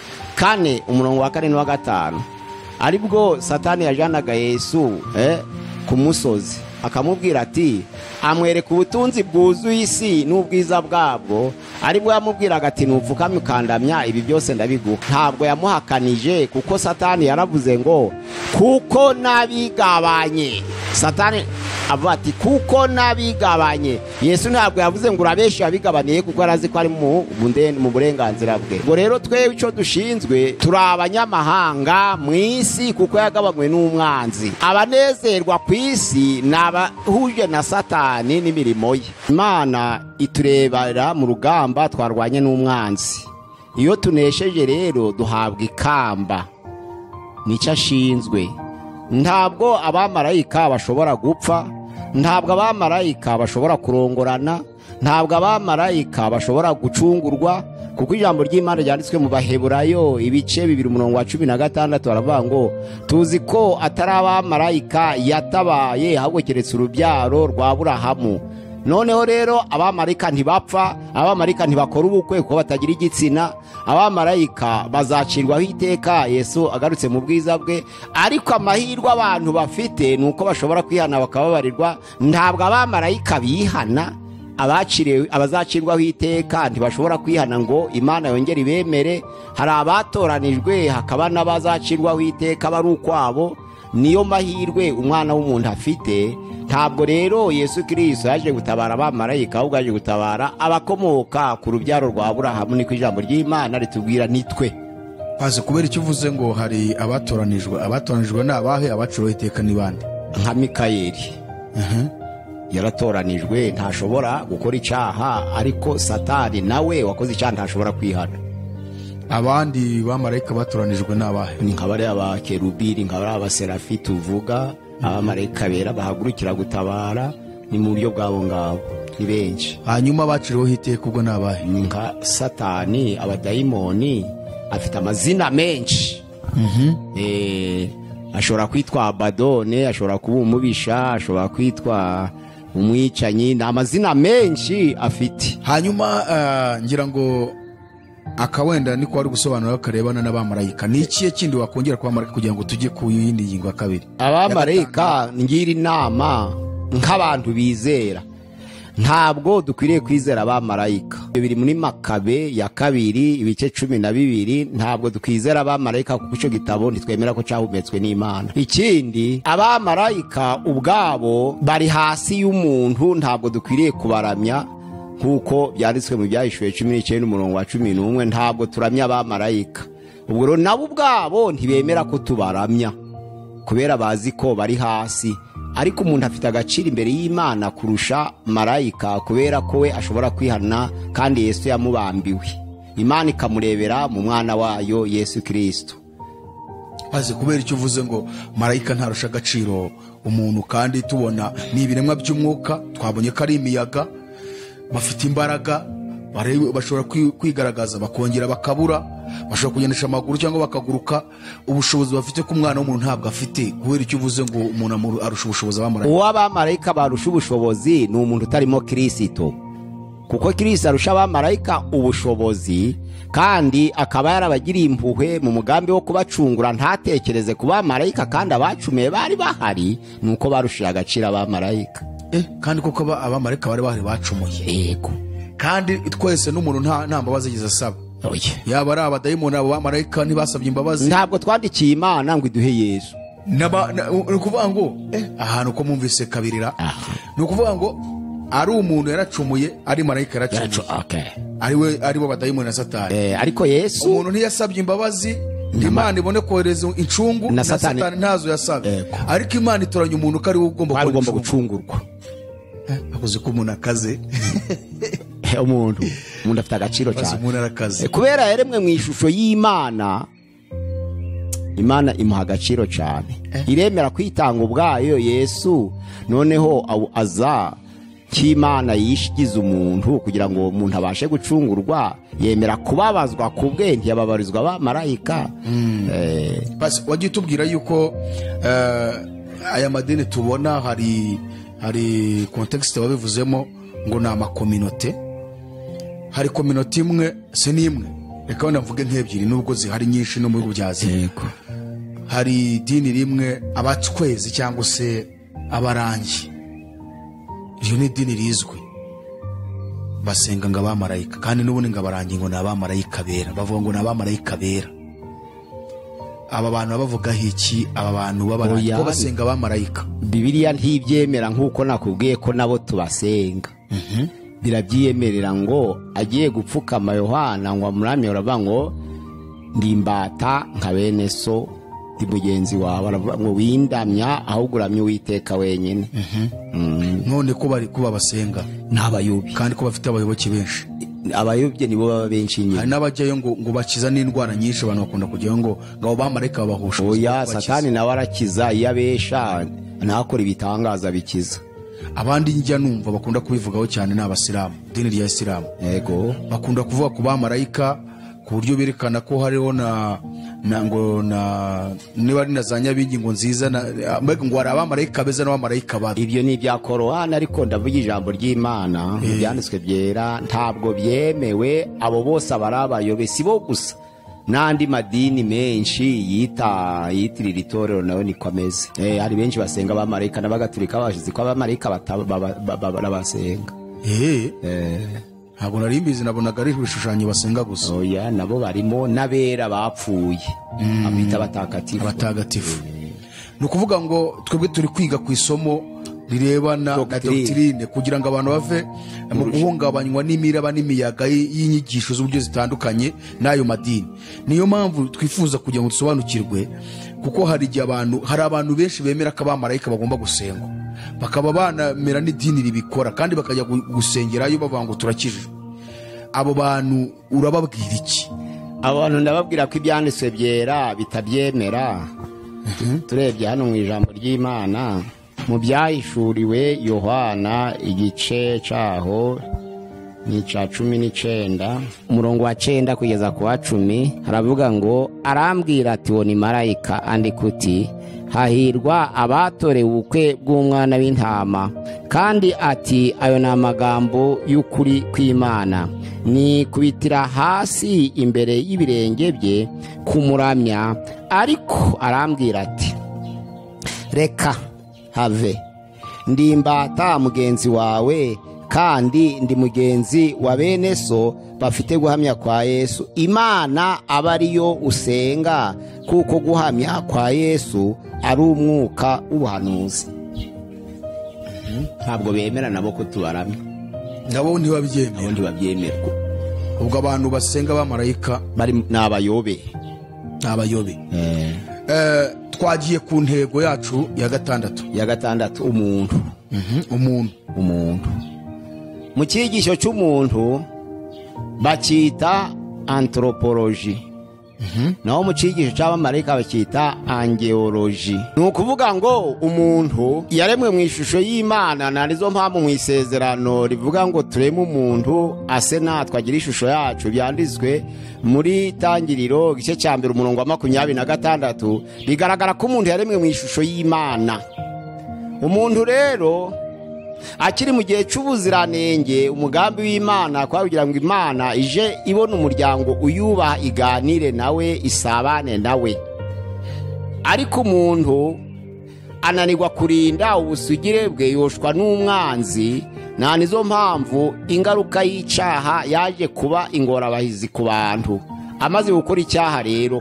kane umurongo wa kane n'uwa gatanu, aribwo Satani yajanaga Yesu eh, ku musozi akamubwira ati amwereka ubutunzi bwuzuye isi n'ubwiza bwabwo, aribwo yamubwiraga ati nupfukame ukandamya ibi byose ndabiguha. Ntabwo yamuhakanije, kuko Satani yaravuze ngo kuko nabigabanye. Satani avuga ati kuko nabigabanye. Yesu ntabwo yavuze ngo urabeshe yabigabaniye, kuko arazi ko ari mu mu burenganzira bwe. Ngo rero twe ico dushinzwe turi abanyamahanga mu isi, kuko yagabanywe n'umwanzi. Abanezerwa ku isi nabahuje na Satani n'imirimo ye. Imana iturebera mu rugamba twarwanye n'umwanzi. Iyo tunesheje rero duhabwa ikamba, nicyo ashinzwe. Ntabwo abamarayika bashobora gupfa, ntabwo abamarayika bashobora kurongorana, ntabwo abamarayika bashobora gucungurwa, kuko ijambo ry'Imana ryanditswe mu Baheburayo ibice bibiri umurongo wa cumi na gatandatu baravuga ngo tuzi ko atari abamarayika yatabaye, ahubwo keretse urubyaro rwa Aburahamu. Noneho rero abamarayika ntibapfa, abamarayika ntibakora ubukwe kuko batagira igitsina, abamarayika bazacirwaho iteka Yesu agarutse mu bwiza bwe. Ariko amahirwe abantu bafite nuko bashobora kwihana bakababarirwa. Ntabwo abamarayika bihana, abaciriwe abazacirwaho iteka ntibashobora kwihana ngo Imana yongere ibemere. Hari abatoranijwe hakaba n'abazacirwaho iteka bari ukwabo. Niyo mahirwe umwana w'umuntu afite. Ntabwo rero Yesu Kristo yaje gutabara abamarayika, ahubwo yaje gutabara abakomoka ku rubyaro rwa Aburahamu. Niko ijambo ry'Imana ritubwira nitwe. Paze kubera icyo uvuze ngo hari abatoranijwe, abatoranijwe nabahe? Abaciriweho iteka ni bande? Nka Mikayeli. uh-huh. Yaratoranijwe, ntashobora gukora icyaha, ariko Satani nawe wakoze icyaha ntashobora kwihana. Abandi bamarayika batoranijwe nabahe? Ni nk'abari abakerubiri, nk'abari abaserafi tuvuga, abamarayika bera bahagurukira gutabara. Ni mu buryo bwabo ngabo, ni benshi. Hanyuma baciriweho iteka ubwo nabahe? Ni nka Satani, abadayimoni afite amazina menshi. Mhm. Eh, ashobora kwitwa Abadone, ashobora kuba umubisha, ashobora kwitwa umwicanyi, na amazina menshi afite. Hanyuma uh, ngira ngo akawenda niko ari gusobanura karebana n'abamarayika. Ni ikiye kindi wakongera kwa marayika kugira ngo tujye ku yindi yingo ya kabiri? Abamarayika ngira inama nk'abantu bizera. ntabwo dukwiriye kwizera abamarayika. Biri muri Makabe ya kabiri ibice cumi na bibiri, ntabwo dukwizera abamarayika kuko ico gitabo ntitwemera ko cahumetswe n'Imana. Ikindi, abamarayika ubwabo bari hasi y'umuntu, ntabwo dukwiriye kubaramya nkuko byanditswe mu Byahishuwe cumi n'icyenda umurongo wa cumi n'umwe, ntabwo turamya abamarayika. Ubwo rero nabo ubwabo ntibemera ko tubaramya kubera bazi ko bari hasi. Ariko umuntu afite agaciro imbere y'Imana kurusha marayika kubera ko we ashobora kwihana kandi Yesu yamubambiwe. Imana ikamurebera mu mwana wayo Yesu Kristo. Aze kubera icyo uvuze ngo marayika ntarusha agaciro umuntu, kandi tubona ni ibiremwa by'umwuka, twabonye ko ari imiyaga, bafite imbaraga, bashobora kwigaragaza bakongera bakabura, bashobora kugendesha amaguru cyangwa bakaguruka. Ubushobozi bafite ku mwana w'umuntu ntabwo afite. Kubera icyo uvuze ngo umuntu arusha ubushobozi abamarayika. Uwo abamarayika barusha ubushobozi ni umuntu utarimo Kristo, kuko Kristo arusha abamarayika ubushobozi kandi akaba yarabagiriye impuhwe mu mugambi wo kubacungura, ntatekereze ku bamarayika kandi abacumiye bari bahari, nuko barushije agaciro abamarayika. Eh, kandi kuko abamarayika bari bahari bacumuye. Yego. Kandi twese n'umuntu nta nta mbabazi yiza asaba. Oye. Yaba ari abadayimoni abo bamarayika ntibasabye imbabazi. Ntabwo twandikiye Imana ngo iduhe Yesu. Naba ni kuvuga ngo eh ahantu ko mumvise kabirira. Ni ukuvuga ngo ari umuntu yaracumuye, ari marayika yaracumuye. Okay. Ari we ari bo badayimoni na Satani. Eh, ariko Yesu umuntu ntiyasabye imbabazi, Imana ibone kohereza incungu na Satani, Satani ntazo yasabye. Ariko Imana itoranya umuntu kari ugomba gucungurwa. Akoze ko umuntu akaze. Umuntu umuntu afite agaciro cyane. Umuntu arakaze. Kubera yaremwe mu ishusho y'Imana, Imana imuha agaciro cyane. Iremera kwitanga ubwayo Yesu, noneho aza cy'Imana yishigiza umuntu kugira ngo umuntu abashe gucungurwa, yemera kubabazwa kubwe, ntiyababarizwa abamarayika. Eh, basi wagiye tubwira yuko aya madini tubona hari hari context babivuzemo ngo na amakominote. Hari kominote imwe se nimwe, reka wenda mvuge nk'ebyiri nubwo zihari nyinshi no mu bihugu byazi. Yego. Hari dini rimwe abatwezi cyangwa se abarangi. Iyo ni dini rizwi, basenga ngo abamarayika, kandi n'ubundi ngo abarangi ngo ni abamarayika bera, bavuga ngo ni abamarayika bera. Aba bantu bavuga iki? Aba bantu b'abarangi ko basenga abamarayika. Bibiliya ntibyemera nkuko nakubwiye ko nabo tubasenga. Mhm. Birabyiyemerera ngo agiye gupfukama Yohana ngo amurame, uravuga ngo ndimbata nka bene so, ndi mugenzi wawe, aravuga ngo windamya ahubwo uramye Uwiteka wenyine. None ko bari kuba basenga n'abayobye, kandi ko bafite abayoboke benshi. Abayobye nibo baba benshi nyine. Hari n'abajyayo ngo ngo bakiza n'indwara nyinshi, abantu bakunda kujyayo ngo ngabo bamarayika babahusha. Oya, Satani nawe arakiza, iyo abesha ntakora ibitangaza bikiza. Abandi njya numva bakunda kubivugaho cyane n'abasilamu, dini rya Isilamu. Yego. Bakunda kuvuga ku bamarayika ku buryo berekana ko hariho na ngo na niba ari na za nyabingi ngo nziza, ngo hari abamarayika beza n'abamarayika babi. Ibyo ni ibya Korowani, ariko ndavuga ijambo ry'Imana byanditswe byera, ntabwo byemewe. Abo bose abari abayobe, si bo gusa, n'andi madini menshi yita yitirira itorero nawe niko ameze. Eh, hari benshi basenga abamarayika, n'abagatulika bashize ko abamarayika barabasenga. Eh eh ntabwo nari mbizi, nabonaga ari ibishushanyo basenga gusa. Oya, nabo barimo n'abera bapfuye, abita abatagatifu. Abatagatifu ni ukuvuga ngo twebwe turi kwiga ku isomo rirebana na doctrine kugira ngo abantu bave mu guhungabanywa n'imiraba n'imiyaga y'inyigisho z'uburyo zitandukanye n'ayo madini. Niyo mpamvu twifuza kugira ngo dusobanukirwe, kuko hari igihe abantu hari abantu benshi bemera ko abamarayika bagomba gusengwa, bakaba banamera n'idini ribikora kandi bakajya gusengerayo bavuga ngo turakijijwe. Abo bantu urababwira iki? Abantu ndababwira ko ibyanditswe byera bitabyemera. Turebye hano mu ijambo ry'Imana mu byahishuriwe Yohana igice cyaho ni cya cumi n'icyenda umurongo wa cyenda kugeza ku wa cumi, haravuga ngo arambwira ati wo ni marayika andika uti hahirwa abatorewe ubukwe bw'umwana w'intama, kandi ati ayo ni amagambo y'ukuri kw'Imana. Ni kubitira hasi imbere y'ibirenge bye kumuramya, ariko arambwira ati reka have, ndimbata mugenzi wawe kandi ndi mugenzi wa bene so bafite guhamya kwa Yesu. Imana aba ariyo usenga, kuko guhamya kwa Yesu ari umwuka w'ubuhanuzi. Ntabwo bemera nabo ko tubaramya, nabo ntibabyemera, nabo ntibabyemera. ubwo abantu basenga abamarayika bari n'abayobe, n'abayobe. eh Eh, twagiye ku ntego yacu ya gatandatu. ya gatandatu, umuntu. Mhm, umuntu umuntu mu cyigisho cy'umuntu bakita anthropology, naho mu cyigisho cy'abamarayika bakita angeology. ni ukuvuga ngo umuntu yaremwe mu ishusho y'Imana, na nizo mpamvu mu isezerano rivuga ngo tureme umuntu ase natwe agira ishusho yacu, byanditswe muri Tangiriro igice cya mbere umurongo wa makumyabiri na gatandatu. bigaragara ko umuntu yaremwe mu ishusho y'Imana. Umuntu rero akiri mu gihe cy'ubuziranenge, umugambi w'Imana kwa kugira ngo Imana ije ibona umuryango uyubaha, iganire nawe, isabane nawe. Ariko umuntu ananirwa kurinda ubusugire bwe, yoshwa n'umwanzi. Na nizo mpamvu ingaruka y'icyaha yaje kuba ingorabahizi ku bantu. Amaze gukora icyaha rero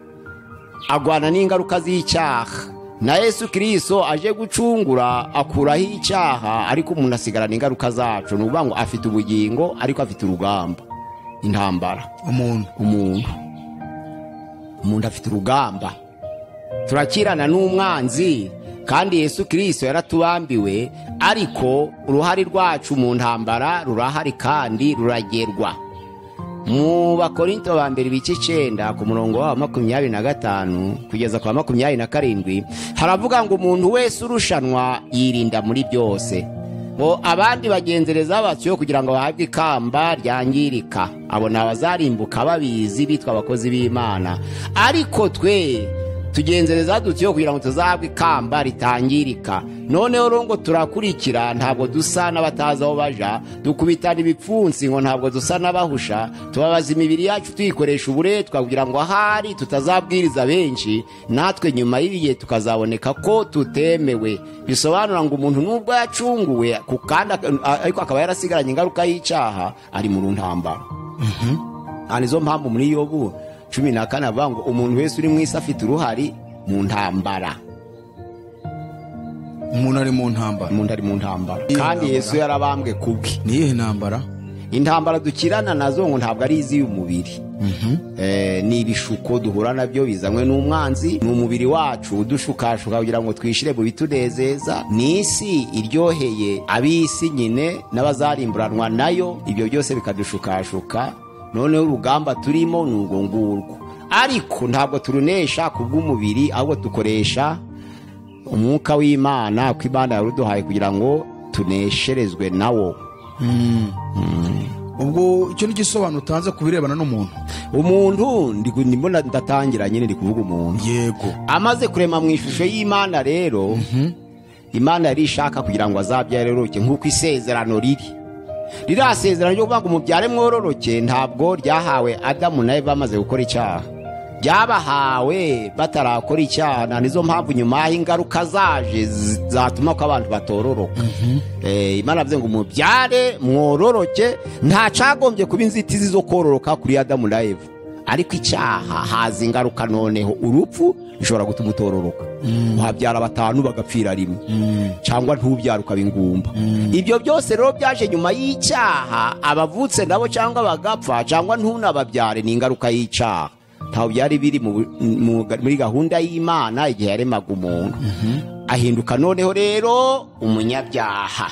agwana n'ingaruka z'icyaha, na Yesu Kristo aje gucungura akuraho icyaha, ariko umuntu asigarana ingaruka zacu. ni ukuvuga ngo afite ubugingo ariko afite urugamba, intambara. umuntu umuntu umuntu afite urugamba, turakirana n'umwanzi, kandi Yesu Kristo yaratubambiwe, ariko uruhari rwacu mu ntambara rurahari kandi ruragerwa. Mu Bakorinto ba mbere ibice icenda ku murongo wa makumyabiri na gatanu kugeza kwa makumyabiri na karindwi haravuga ngo umuntu wese urushanwa yirinda muri byose. ngo abandi bagenzereza batyo kugira ngo bahabwe ikamba ryangirika, abo ni abazarimbuka babizi, bitwa abakozi b'Imana. Ariko twe tugenzereza dutyo kugira ngo tuzahabwe ikamba ritangirika. Noneho rero ngo turakurikira, ntabwo dusa n'abatazi aho baja, dukubitana ibipfunsi ngo ntabwo dusa n'abahusha, tubabaza imibiri yacu tuyikoresha uburetwa kugira ngo ahari tutazabwiriza benshi, natwe nyuma y'ibihe tukazaboneka ko tutemewe. Bisobanura ngo umuntu nubwo yacunguwe kandi ariko akaba yarasigaranye ingaruka y'icyaha, ari mu ntambara. mhm nizo mpamvu muri Yobu cumi na kane avuga ngo umuntu wese uri mu isi afite uruhari mu ntambara. umuntu ari mu ntambara, umuntu ari mu ntambara, kandi Yesu yarabambwe kubwe. ni iyihe ntambara? Intambara dukirana nazo ngo ntabwo ari iz'umubiri. eh ni ibishuko duhura nabyo bizanywe n'umwanzi. ni umubiri wacu udushukashuka kugira ngo twishire mu bitunezeza. ni isi iryoheye ab'isi nyine n'abazarimburanwa nayo, ibyo byose bikadushukashuka. noneho urugamba turimo ni urwo ngurwo, ariko ntabwo turunesha kubw'umubiri, ahubwo dukoresha umwuka w'Imana, ko Imana yaruduhaye kugira ngo tunesherezwe nawo. ubwo icyo ni igisobanuro utanze ku birebana n'umuntu. Umuntu ndimo ndatangira nyine ndi kuvuga umuntu. Yego. Amaze kurema mu ishusho y'Imana rero, Imana yari ishaka kugira ngo azabyare roroke nk'uko isezerano riri. Ririya sezerano ryo kuvuga ngo umubyare mwororoke ntabwo ryahawe Adamu na Eva bamaze gukora icyaha, byabahawe batarakora icyaha. Na nizo mpamvu nyuma y'ingaruka zaje zatuma ko abantu batororoka. eh Imana avuze ngo umubyare mwororoke, nta cagombye kuba inzitizi zo kororoka kuri Adamu na Eva, ariko icyaha haza ingaruka. Noneho urupfu bishobora gutuma utororoka. Uhabyara batanu bagapfira rimwe, cyangwa ntubyara ukaba ingumba. Ibyo byose rero byaje nyuma y'icyaha. Abavutse nabo cyangwa bagapfa cyangwa ntunababyare ni ingaruka y'icyaha. Ntaho byari biri muri gahunda y'Imana igihe yaremaga umuntu. Ahinduka noneho rero umunyabyaha.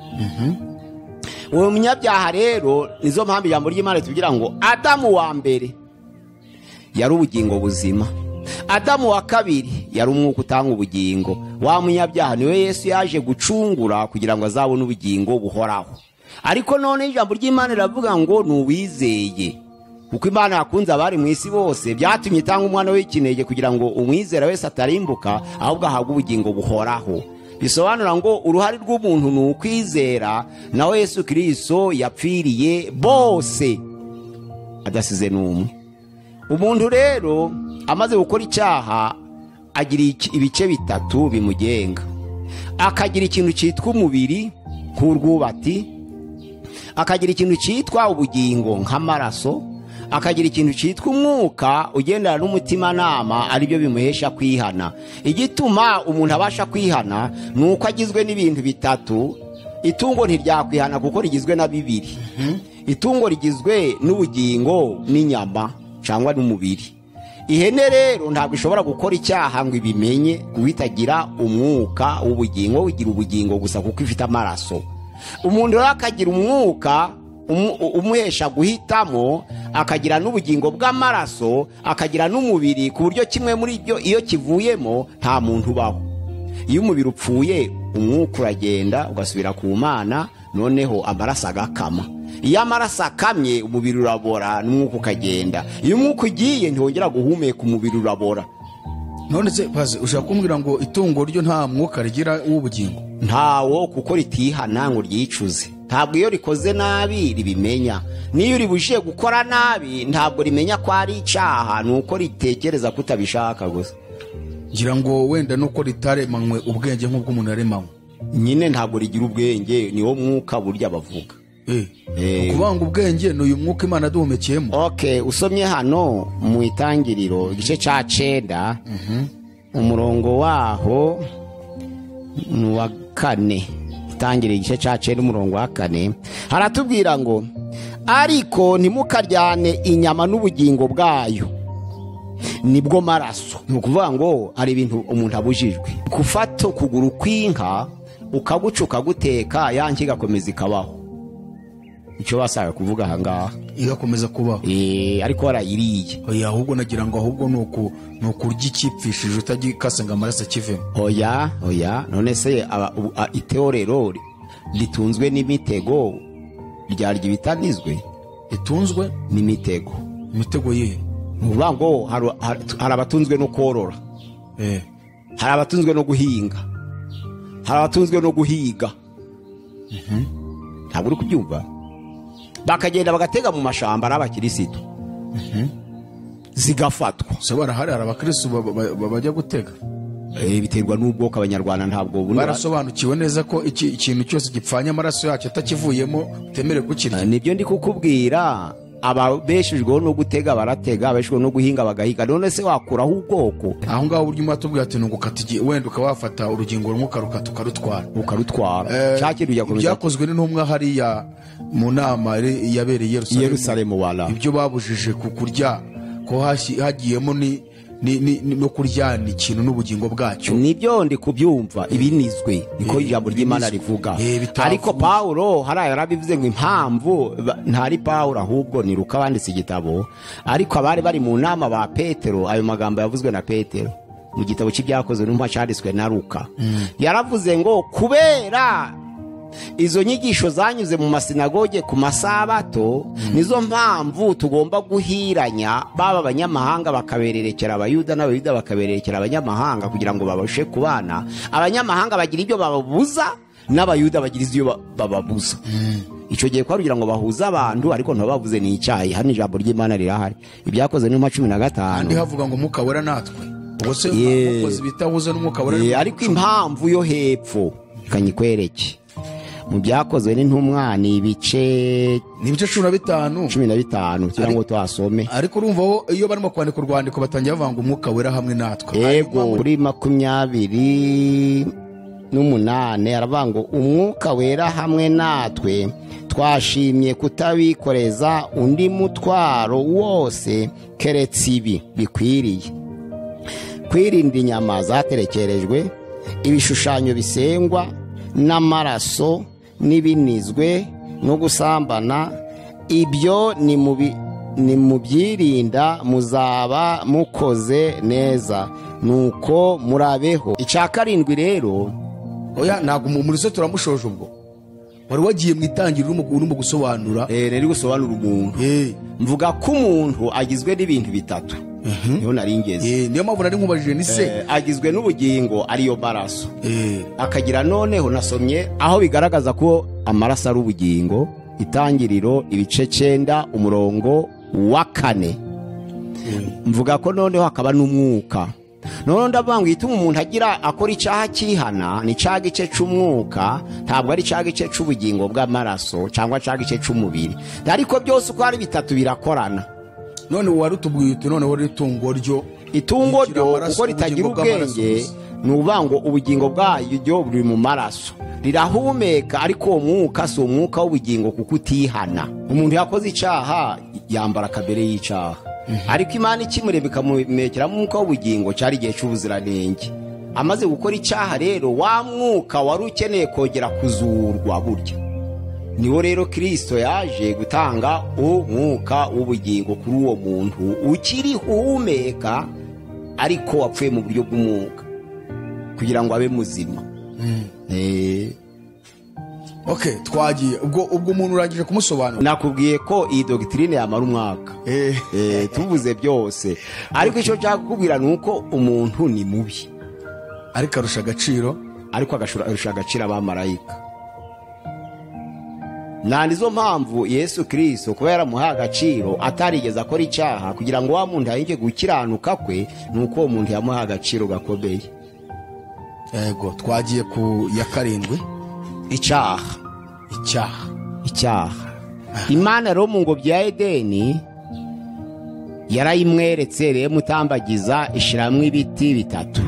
Uwo munyabyaha rero nizo mpamvu ijambo ry'Imana tugira ngo Adamu wa mbere yari ubugingo buzima, Adamu wa kabiri yari umwuka utanga ubugingo. Wa munyabyaha niwe Yesu yaje gucungura kugira ngo azabone ubugingo buhoraho. Ariko none ijambo ry'Imana riravuga ngo nuwizeye, kuko Imana yakunze abari mu isi bose, byatumye itanga umwana w'ikinege kugira ngo umwizera wese atarimbuka, ahubwo ahabwe ubugingo buhoraho. Bisobanura ngo uruhari rw'umuntu ni ukwizera, nawe Yesu Kristo yapfiriye bose adasize n'umwe. Umuntu rero amaze gukora icyaha agira ibice bitatu bimugenga. Akagira ikintu cyitwa umubiri nk'urwubati, akagira ikintu cyitwa ubugingo nk'amaraso, akagira ikintu cyitwa umwuka ugendana n'umutimanama, aribyo bimuhesha kwihana. Igituma umuntu abasha kwihana ni uko agizwe n'ibintu bitatu. Itungo ntiryakwihana kuko rigizwe na bibiri. Itungo rigizwe n'ubugingo n'inyama cyangwa n'umubiri. Ihene rero ntabwo ishobora gukora icyaha ngo ibimenye, guhitagira umwuka w'ubugingo, ugira ubugingo gusa kuko ifite amaraso. Umuntu rero akagira umwuka umuhesha guhitamo, akagira n'ubugingo bw'amaraso, akagira n'umubiri, ku buryo kimwe muri byo iyo kivuyemo nta muntu ubaho. Iyo umubiri upfuye umwuka uragenda ugasubira ku Mana, noneho amaraso agakama. Iyo amaraso akamye umubiri urabora n'umwuka ukagenda. Iyo umwuka ugiye ntihongera guhumeka, umubiri urabora. None se paze ushaka kumbwira ngo itungo ryo nta mwuka rigira w'ubugingo? Ntawo, kuko ritihana ngo ryicuze. Ntabwo iyo rikoze nabi ribimenya. Niyo ribujije gukora nabi ntabwo rimenya ko ari icyaha, nuko ritekereza kutabishaka gusa. Ngira ngo wenda nuko ritaremanywe ubwenge nk'ubwo umuntu yaremanywe. Nyine ntabwo rigira ubwenge, niwo mwuka burya bavuga. Eh, eh. Kubanga ubwenge n'uyu mwuka Imana duhumekeyemo. Okay, usomye hano mu Itangiriro igice ca cenda, mhm, umurongo waho wa kane. Itangiriro igice ca cenda umurongo wa kane haratubwira ngo ariko ntimukaryane inyama n'ubugingo bwayo, nibwo maraso. Ni ukuvuga ngo hari ibintu umuntu abujijwe. Gufata ukuguru kw'inka ukaguca ukaguteka, yanki igakomeza ikabaho. Icyo basaga kuvuga aha ngaha, igakomeza kubaho. Eh, ariko warayiriye. Oya, ahubwo nagira ngo ahubwo nuko nuko urya ikipfishije utagikase ngo amaraso akivemo. Oya, oya, none se iteorero litunzwe n'imitego ryarya ibitanizwe. Itunzwe n'imitego. Imitego ye nuvuga ngo hari abatunzwe no korora, eh, hari abatunzwe no guhinga, hari abatunzwe no guhiga. Mhm. Ntabwo uri kubyumva? Bakagenda bagatega mu mashamba arabakirisitu. Mhm. Zigafatwa. Se barahari arabakristo bajya gutega. Eh, biterwa n'ubwoko Abanyarwanda ntabwo bundi barasobanukiwe neza ko iki ikintu cyose gipfanya amaraso yacu atakivuyemo temere gukirya. Nibyo ndi kukubwira. Ababeshejweho no gutega baratega, abeshejweho no guhinga bagahiga. None se wakuraho ubwoko? Aho ngaho buryo umatubwira ati no gukata wenda ukawafata urugingo rumwe ukarukata ukarutwara ukarutwara eh, cyakiri yakomeza. Byakozwe n'intumwa hariya mu nama yabereye Yerusalemu, Yerusalemu wala. Ibyo babujije kukurya ko hagiyemo ni ni ni no kuryana ikintu n'ubugingo bwacyo. Nibyo ndi kubyumva, ibinizwe niko ijambo ry'Imana rivuga. Ariko Paulo haraye yarabivuze ngo impamvu ntari Paulo ahubwo ni Luka banditse igitabo. Ariko abari bari mu nama ba Petero, ayo magambo yavuzwe na Petero mu gitabo cy'ibyakozwe n'umpa cyanditswe na Luka. Mm. Yaravuze ngo kubera izo nyigisho zanyuze mu masinagoge ku masabato, mm, nizo mpamvu tugomba guhiranya baba abanyamahanga bakabererekera abayuda n'abayuda bakabererekera abanyamahanga kugira ngo babashe kubana. Abanyamahanga bagira ibyo bababuza n'abayuda bagira ibyo bababuza. Mm. Icyo gihe kwa kugira ngo bahuze abantu, ariko ntabavuze ni icyayi. Hano ijambo ry'Imana rirahari. Ibyakoze n'umpa cumi na gatanu. Andi havuga ngo umwuka wera natwe. Ubwo se umukozi bitahuze n'umwuka wera. Yeah, ariko impamvu yo hepfo kanyikwereke. Mu byakozwe n'intumwa ni ibice ni ibice cumi na bitanu cumi na bitanu kugira ngo twasome. Ariko urumva iyo barimo kwandika urwandiko batangiye bavanga umwuka wera hamwe natwe. Yego, kuri makumyabiri n'umunane aravuga umwuka wera hamwe natwe twashimye kutabikoreza undi mutwaro wose keretse ibi bikwiriye: kwirinda inyama zaterekerejwe, ibishushanyo bisengwa, n'amaraso n'ibinizwe no gusambana. Ibyo ni mubi ni mubyirinda muzaba mukoze neza, nuko murabeho. Icya karindwi rero, oya ntago muri se turamushoje ubwo wari wagiye mu itangiriro urimo gusobanura. Eh, nari gusobanura umuntu. Eh, mvuga ko umuntu agizwe n'ibintu bitatu. Mhm. Niho naringeze. Eh, niyo mpamvu nari nkubajije ni se. Eh, agizwe n'ubugingo ariyo maraso. Eh, akagira noneho nasomye aho bigaragaza ko amaraso ari ubugingo. Itangiriro ibice cyenda umurongo wa kane. Mm. Mvuga ko noneho hakaba n'umwuka. none ndavuga ngo ituma umuntu agira akora icyaha cyihana ni cya gice cy'umwuka, ntabwo ari cya gice cy'ubugingo bw'amaraso cyangwa cya gice cy'umubiri, ariko byose uko ari bitatu birakorana. none wari utubwiye uti noneho itungo ryo itungo ryo uko ritagira ubwenge ni uvuga ngo ubugingo bwayo buri mu maraso, rirahumeka, ariko uwo mwuka si umwuka w'ubugingo kuko utihana. umuntu yakoze icyaha yambara akabere y'icyaha, ariko Imana ikimureba ikamumekeramo umwuka w'ubugingo cyari igihe cy'ubuziranenge. amaze gukora icyaha rero wa mwuka wari ukeneye kongera kuzurwa burya niwo rero Kristo yaje gutanga umwuka w'ubugingo kuri uwo muntu ukiri uhumeka ariko wapfuye mu buryo bw'umwuka kugira ngo abe muzima. mm. eh okay twagiye ubwo ubwo umuntu urangije kumusobanura. nakubwiye ko iyi doctrine yamara umwaka eh eh tuvuze byose, ariko icyo cyaka kubwira nuko umuntu ni mubi ariko arusha agaciro, ariko agashurusha agaciro abamarayika. nandi zo mpamvu Yesu Kristo kuba yaramuha agaciro atarigeze akora icyaha kugira ngo wa muntu yinge gukiranuka kwe, nuko uwo muntu yamuha agaciro gakomeye. yego twagiye ku ya karindwi, icyaha icyaha icyaha Imana rero mu ngobyi ya Edeni yarayimweretse rero mutambagiza ishiramwe ibiti bitatu.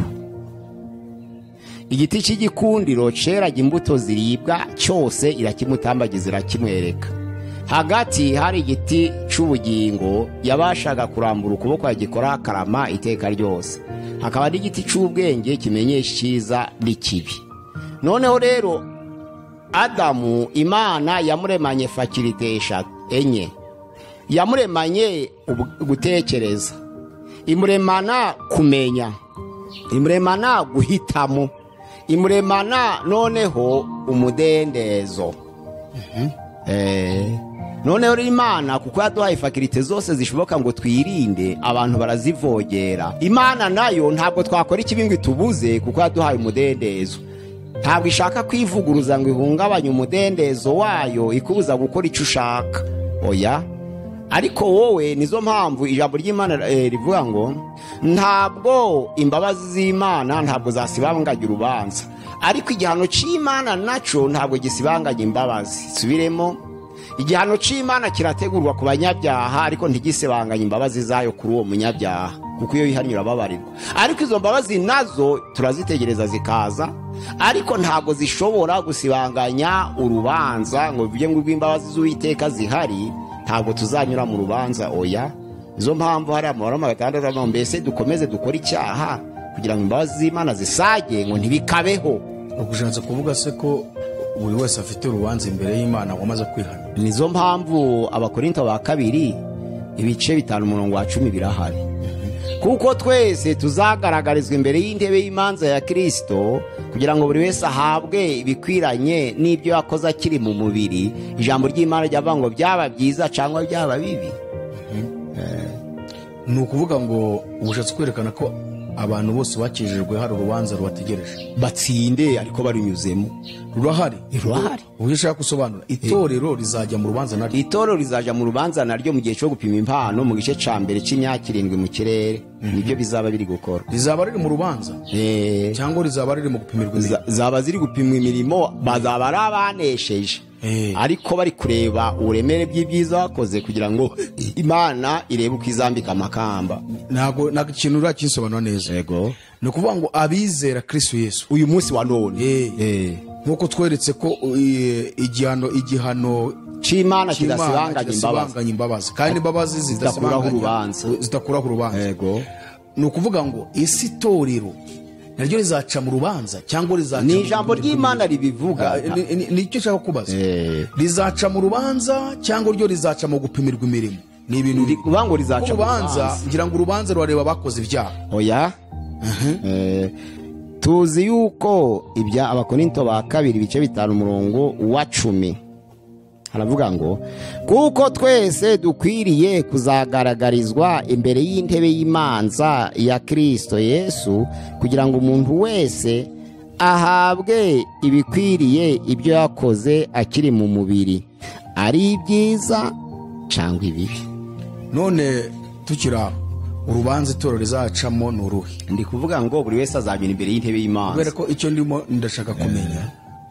igiti cy'igikundiro ceraga imbuto ziribwa cyose irakimutambagiza irakimwereka. hagati hari igiti cy'ubugingo yabashaga kurambura ukuboko yagikora akarama iteka ryose. hakaba n'igiti cy'ubwenge kimenyesha icyiza n'ikibi. noneho rero Adamu Imana yamuremanye fakirite eshatu enye. yamuremanye gutekereza, imuremana kumenya, imuremana guhitamo, imuremana noneho umudendezo. mhm eh noneho Imana kuko yaduhaye fakirite zose zishoboka ngo twirinde, abantu barazivogera. Imana nayo ntabwo twakora ikibingo tubuze kuko yaduhaye umudendezo. ntabwo ishaka kwivuguruza ngo ihungabanye umudendezo wayo ikubuza gukora icyo ushaka, oya. ariko wowe nizo mpamvu ijambo ry'Imana eh, rivuga ngo ntabwo imbabazi z'Imana ntabwo zasibanganya urubanza, ariko igihano cy'Imana naco ntabwo gisibanganya imbabazi. subiremo, igihano cy'Imana kirategurwa ku banyabyaha ariko ntigisibanganya imbabazi zayo kuri uwo munyabyaha, kuko iyo yihannye urababarirwa. ariko izo mbabazi nazo turazitegereza zikaza, ariko ntabwo zishobora gusibanganya urubanza ngo bivuge ngo imbabazi z'Uwiteka zihari ntabwo tuzanyura mu rubanza, oya. izo mpamvu hari amaroma gatandatu mbese dukomeze dukora icyaha kugira ngo imbabazi z'Imana zisage ngo ntibikabeho. ukushatse kuvuga se ko buri wese afite urubanza imbere y'Imana wamaze kwihana. nizo mpamvu abakorinto ba kabiri ibice bitanu umurongo wa cumi birahari. kuko twese tuzagaragarizwa imbere y'intebe y'imanza ya Kristo kugira ngo buri wese ahabwe ibikwiranye n'ibyo yakoze akiri mu mubiri. ijambo ry'Imana ryavuga ngo byaba byiza cyangwa byaba bibi. ni ukuvuga ngo ubushatse kwerekana ko abantu bose bakijijwe hari urubanza rubategereje, batsinde ariko barinyuzemo. rurahari rurahari uburyo ushaka gusobanura. itorero rizajya mu rubanza naryo, itorero rizaja mu rubanza naryo mu gihe cyo gupima impano mu gice ca mbere c'imyaka irindwi mu kirere. nibyo bizaba biri gukora. rizaba riri mu rubanza eh cyangwa rizaba riri mu gupimirwa imirimo? zaba ziri gupimwa imirimo, bazaba ari abanesheje, Eh. ariko bari kureba uburemere bw'ibyiza wakoze kugira ngo Imana irebe uko izambika amakamba. ntago ntago ikintu urakisobanura neza. yego ni ukuvuga ngo abizera Kristo Yesu uyu munsi wa none Eh. eh nk'uko tweretse ko eh, igihano igihano c'Imana cy'Imana kidasibanganya imbabazi, kidasibanganya imbabazi, kandi imbabazi Zidakuraho urubanza. zidasibanganya zidakuraho urubanza. yego ni ukuvuga ngo isi itorero naryo rizaca mu rubanza cyangwa rizaca ni mu ijambo gupimirwa ry'Imana imirimo? ribivuga. Ah, ni- ni- nicyo nshaka kubaza. eh rizaca mu rubanza cyangwa ryo rizaca mu gupimirwa imirimo? ni ibintu ndi kuvuga ngo rizaca mu urubanza, rubanza. ngira ngo urubanza rurareba abakoze ibyaha. oya eh tuzi yuko ibya abakorinto ba kabiri ibice bitanu umurongo wa cumi haravuga ngo kuko twese dukwiriye kuzagaragarizwa imbere y'intebe y'imanza ya Kristo Yesu kugira ngo umuntu wese ahabwe ibikwiriye ibyo yakoze akiri mu mubiri, ari ibyiza cyangwa ibibi. none tukiri aho urubanza itorero rizacamo ni uruhe? ndi kuvuga ngo buri wese azanyura imbere y'intebe y'Imana. kubera ko icyo ndimo ndashaka kumenya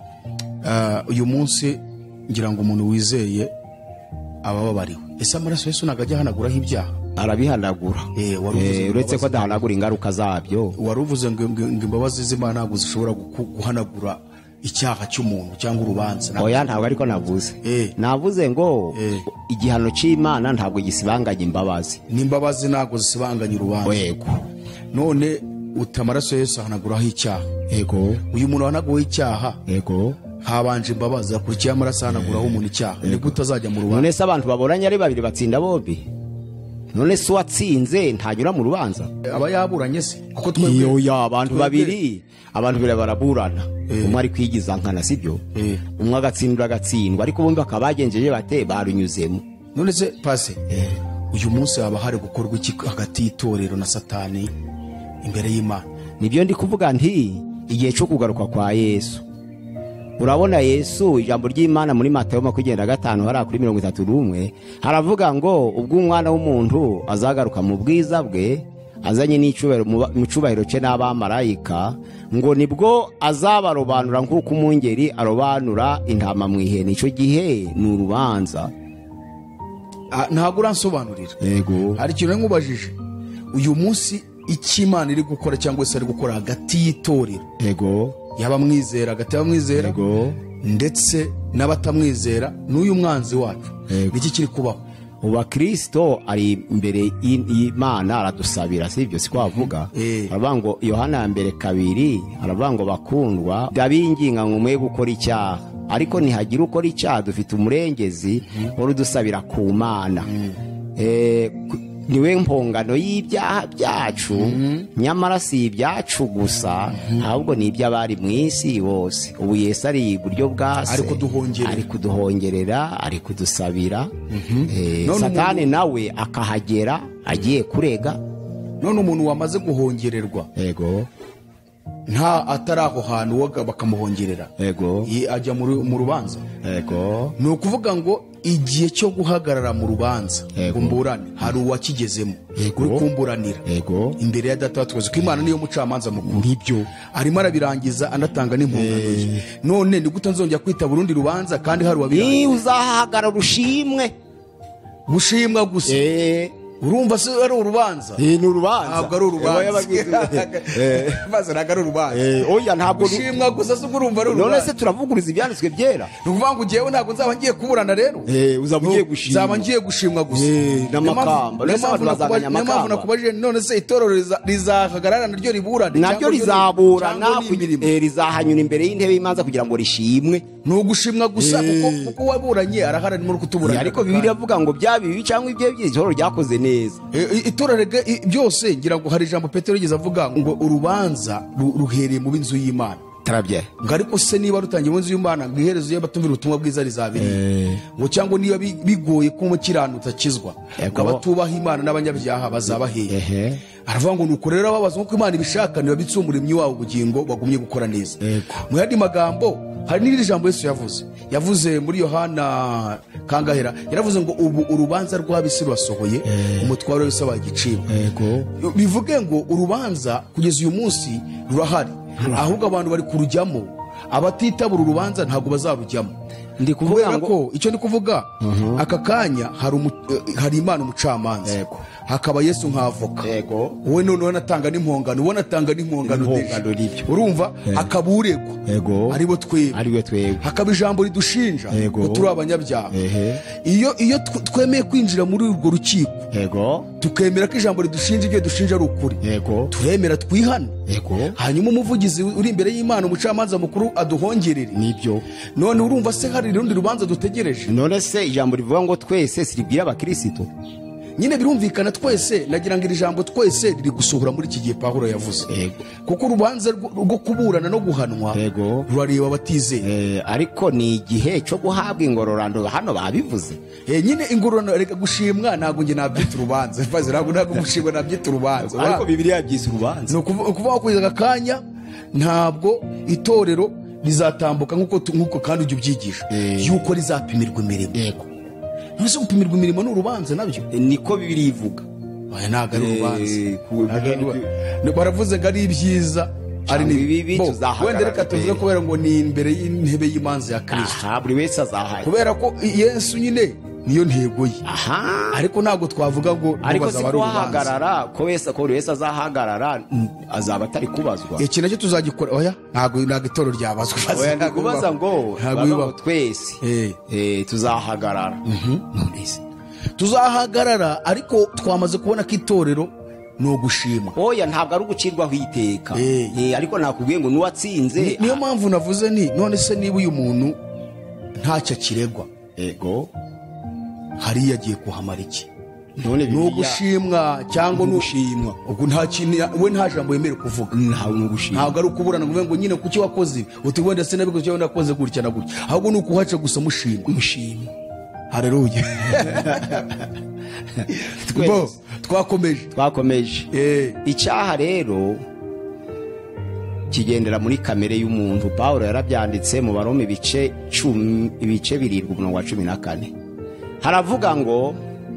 ah, uyu munsi ngira ngo umuntu wizeye abababariwe. Ese amaraso Yesu nagajya hanaguraho ibyaha? Arabihanagura. Eh, waruvuze Eh, uretse ko adahanagura ingaruka zabyo. waruvuze ngo ngo imbabazi z'Imana ntabwo zishobora guku- guhanagura icyaha cy'umuntu cyangwa urubanza. Ntabwo- Oya, ntabwo ariko navuze. Eh. Navuze ngo Eh. igihano cy'Imana ntabwo gisibanganya imbabazi. n'imbabazi ntabwo zisibanganya urubanza. Yego. None uta amaraso ya Yesu ahanaguraho icyaha. Yego. Uyu muntu wahanaguweho icyaha Yego. habanje imbabazi, akurikiye amaraso ahanaguraho umuntu icyaha. Ni gute azajya mu rubanza? None se abantu baboranye ari babiri batsinda bombi? None se uwatsinze ntanyura mu rubanza? aba yaburanye se? kuko Iyo twebwe ya abantu twebwe- babiri, abantu babiri baraburana. Eh. Umwe ari kwigiza nkana, sibyo? Eh. Umwe agatsindwa agatsindwa, ariko bombi bakaba bagenjeje bate barunyuzemo. none se pase uyu munsi haba hari gukorwa iki hagati y'itorero na Satani imbere y'Imana? Nibyo ndi kuvuga nti igihe cyo kugaruka kwa Yesu. Urabona Yesu, ijambo ry'Imana muri Matayo makumyabiri na gatanu hariya kuri mirongo itatu n'umwe haravuga ngo ubwo umwana w'umuntu azagaruka mu bwiza bwe azanye n'icubahiro mu cubahiro cye n'abamarayika, ngo nibwo azabarobanura nk'uko umwungeri arobanura intama mu ihene. Icyo gihe ni urubanza. Ah, ntabwo uransobanurira. Yego. hari ikintu nkubajije, uyu munsi icyo Imana iri gukora cyangwa se ari gukora hagati y'itorero Yego. y'abamwizera, hagati y'abamwizera Yego. ndetse n'abatamwizera n'uyu mwanzi wacu, Yego. niki kiri kubaho? Uba Kristo ari imbere y'Imana aradusabira, sibyo si kwavuga? Eh. Aravuga ngo Yohana ya mbere kabiri aravuga ngo bakundwa ndabinginga ngo mwe gukora icyaha, ariko ntihagira ukora icyaha, dufite umurengezi wari udusabira ku Mana. Eh, ku- niwe mpongano y'ibyaha byacu, nyamara si ibyacu gusa, ahubwo ni iby'abari mu isi bose. Ubu Yesu ari iburyo bwa se, Ari kuduhongerera. ari kuduhongerera, ari kudusabira. Eh, None Satani umuntu- nawe akahagera agiye kurega. none umuntu wamaze guhongererwa Yego. nta atari aho hantu woga bakamuhongerera, Yego. Ye- ajya mu ru- mu rubanza. Yego. ni ukuvuga ngo igihe cyo guhagarara mu rubanza Yego. ngo mburane hari uwakigezemo Yego. uri kumburanira Yego. imbere ya data wa twese, ko Imana niyo mucamanza mukuru. Nibyo. arimo arabirangiza anatanga n'impongano ye. none ni gute nzongera kwitaba urundi rubanza kandi hari Ni uwabirangiza? uzahagarara ushimwe. gushimwa gusa Eh. urumva se ari urubanza? Eh, ni urubanza. ntabwo ari urubanza. Eh. maze ntabwo ari urubanza. Eh, oya ntabwo ru- gushimwa gusa se ubwo urumva ari None se urubanza? turavuguriza ibyanditswe byera? ni ukuvuga ngo ugiyewe ntabwo nzaba ngiye kuburana rero. Eh, uzaba ugiye gushimwa. nzaba ngiye gushimwa gusa. Eh, n'amakamba. Niyo None se abantu mpamvu bazanganya nakubaje- niyo mpamvu amakamba? nakubajije, none se itorero riza- rizahagarara naryo riburane Naryo cyangwa ryo- rizaburana cyangwa ni kugira- imirimo? eh, rizahanyura imbere y'intebe y'imanza kugira ngo rishimwe. ni ugushimwa gusa Eh. kuko kuko waburanye arahari arimo no kutuburanira. Ariko Bibiliya avuga ngo byaba bibi cyangwa ibyo byiza, itorero ryakoze neza. Eh, i- itorero rege- i- byose ngira ngo hari ijambo Petero yigeze avuga ngo urubanza ru- ruhereye mu b'inzu y'Imana. Tarabye. ngo ariko se niba rutangiye mu nzu y'Imana ngo iherezo y'abatumvira ubutumwa bwiza rizabiri ngo cyangwa niba bi- bigoye ko umukiranutsi akizwa Ego. ngo abatubaha Imana n'abanyabyaha bazaba hehe? Ehe. aravuga ngo nuko rero ababaza nk'uko Imana ibishaka niba bitse umuremyi wabo ubugingo bagumye gukora neza. Ego. mu yandi magambo hari n'iri jambo Yesu yavuze yavuze muri Yohana kangahera, yaravuze ngo ubu urubanza rw'abisi rurasohoye, umutwaro w'isi abaye igiciro. Yego. bivuge ngo urubanza kugeza uyu munsi rurahari, ahubwo abantu bari kurujyamo, abatitabura urubanza ntabwo bazarujyamo. Ndi kuvuga kubera ngo ko icyo ndi kuvuga aka kanya hari umu- eh, hari Imana umucamanza, Yego. hakaba Yesu nk'avoka, Yego. wowe noneho anatanga n'impongano, ubona atanga n'impongano Impongano deje. nibyo. urumva hakaba uregwa Yego. aribo twebwe, ariwe twebwe. hakaba ijambo ridushinja Yego. ngo turi abanyabyaha. Ehe. iyo iyo tw- twemeye kwinjira muri urwo rukiko Yego. tukemera ko ijambo ridushinja ibyo dushinja ari ukuri, Yego. turemera twihane, Yego. hanyuma umuvugizi uri imbere y'Imana umucamanza mukuru aduhongerere. Nibyo. none urumva se hari urundi rubanza dutegereje? None se ijambo rivuga ngo twese siribwira abakristo? nyine birumvikana twese, nagira ngo iri jambo twese riri gusohora muri iki gihe Pawulo yavuze. Yego. kuko urubanza rwo rwo kuburana no guhanwa Yego. rurareba abatizeye. Eh, ariko ni igihe cyo guhabwa ingororano, hano babivuze. Eh, nyine ingororano reka gushimwa ntabwo njye nabyita urubanza mfaze ntabwo ntabwo gushimwa nabyita urubanza. Ariko Wa- Bibiliya yabyise urubanza. ni ukuvu- ukuvuga ko kugeza aka kanya ntabwo itorero rizatambuka nk'uko tu- nk'uko kandi ujya ubyigisha Eh. yuko rizapimirwa imirimo. Yego. ntuse gupimirwa imirimo ni urubanza nabyo. Niko Bibiliya ivuga. aya ntago ari urubanza Eh, ku- Ntago ari urubanza. Ni- baravuze ngo ari ibyiza ari Cyangwa n'ibibi. ibibi Bo, tuzahagarara wenda reka tuvuge imbere. kubera ngo ni imbere y'intebe y'imanza ya Kristo aha buri wese azahari kubera ko Yesu nyine niyo ntego ye aha ariko ntabwo twavuga ngo ariko bazaba si ari urubanza. kuhahagarara ko wese ko buri wese azahagarara mm, azaba atari kubazwa iki nacyo tuzagikora oya ntabwo ntabwo itorero ryabazwa oya ndi kubaza ngo ntabwo baza ngo bibaho. twese Eh. eh, tuzahagarara none se tuzahagarara ariko twamaze kubona ko itorero ni ugushima oya ntabwo ari ugucirwaho iteka Eh. Eh, ariko nakubwiye ngo n'uwatsinze Ni- niyo mpamvu navuze nti none se niba uyu muntu ntacyo akiregwa ego hariya agiye kuhamara iki none ni ugushimwa cyangwa ni ugushimwa ubwo nta kintu we nta jambo yemerewe kuvuga ntawe n'ugushimwa ntabwo ari ukuburana ngo uvuge ngo nyine kuki wakoze ibi uti wenda se nabikoze cyangwa nakoze gutya na gutya ahubwo ni ukuhaca gusa mushima mushimwa hareruye bo twakomeje twakomeje eh icyaha rero kigendera muri kamere y'umuntu Pawulo yarabyanditse mu Baroma ibice cumi ibice birindwi umurongo wa cumi na kane haravuga ngo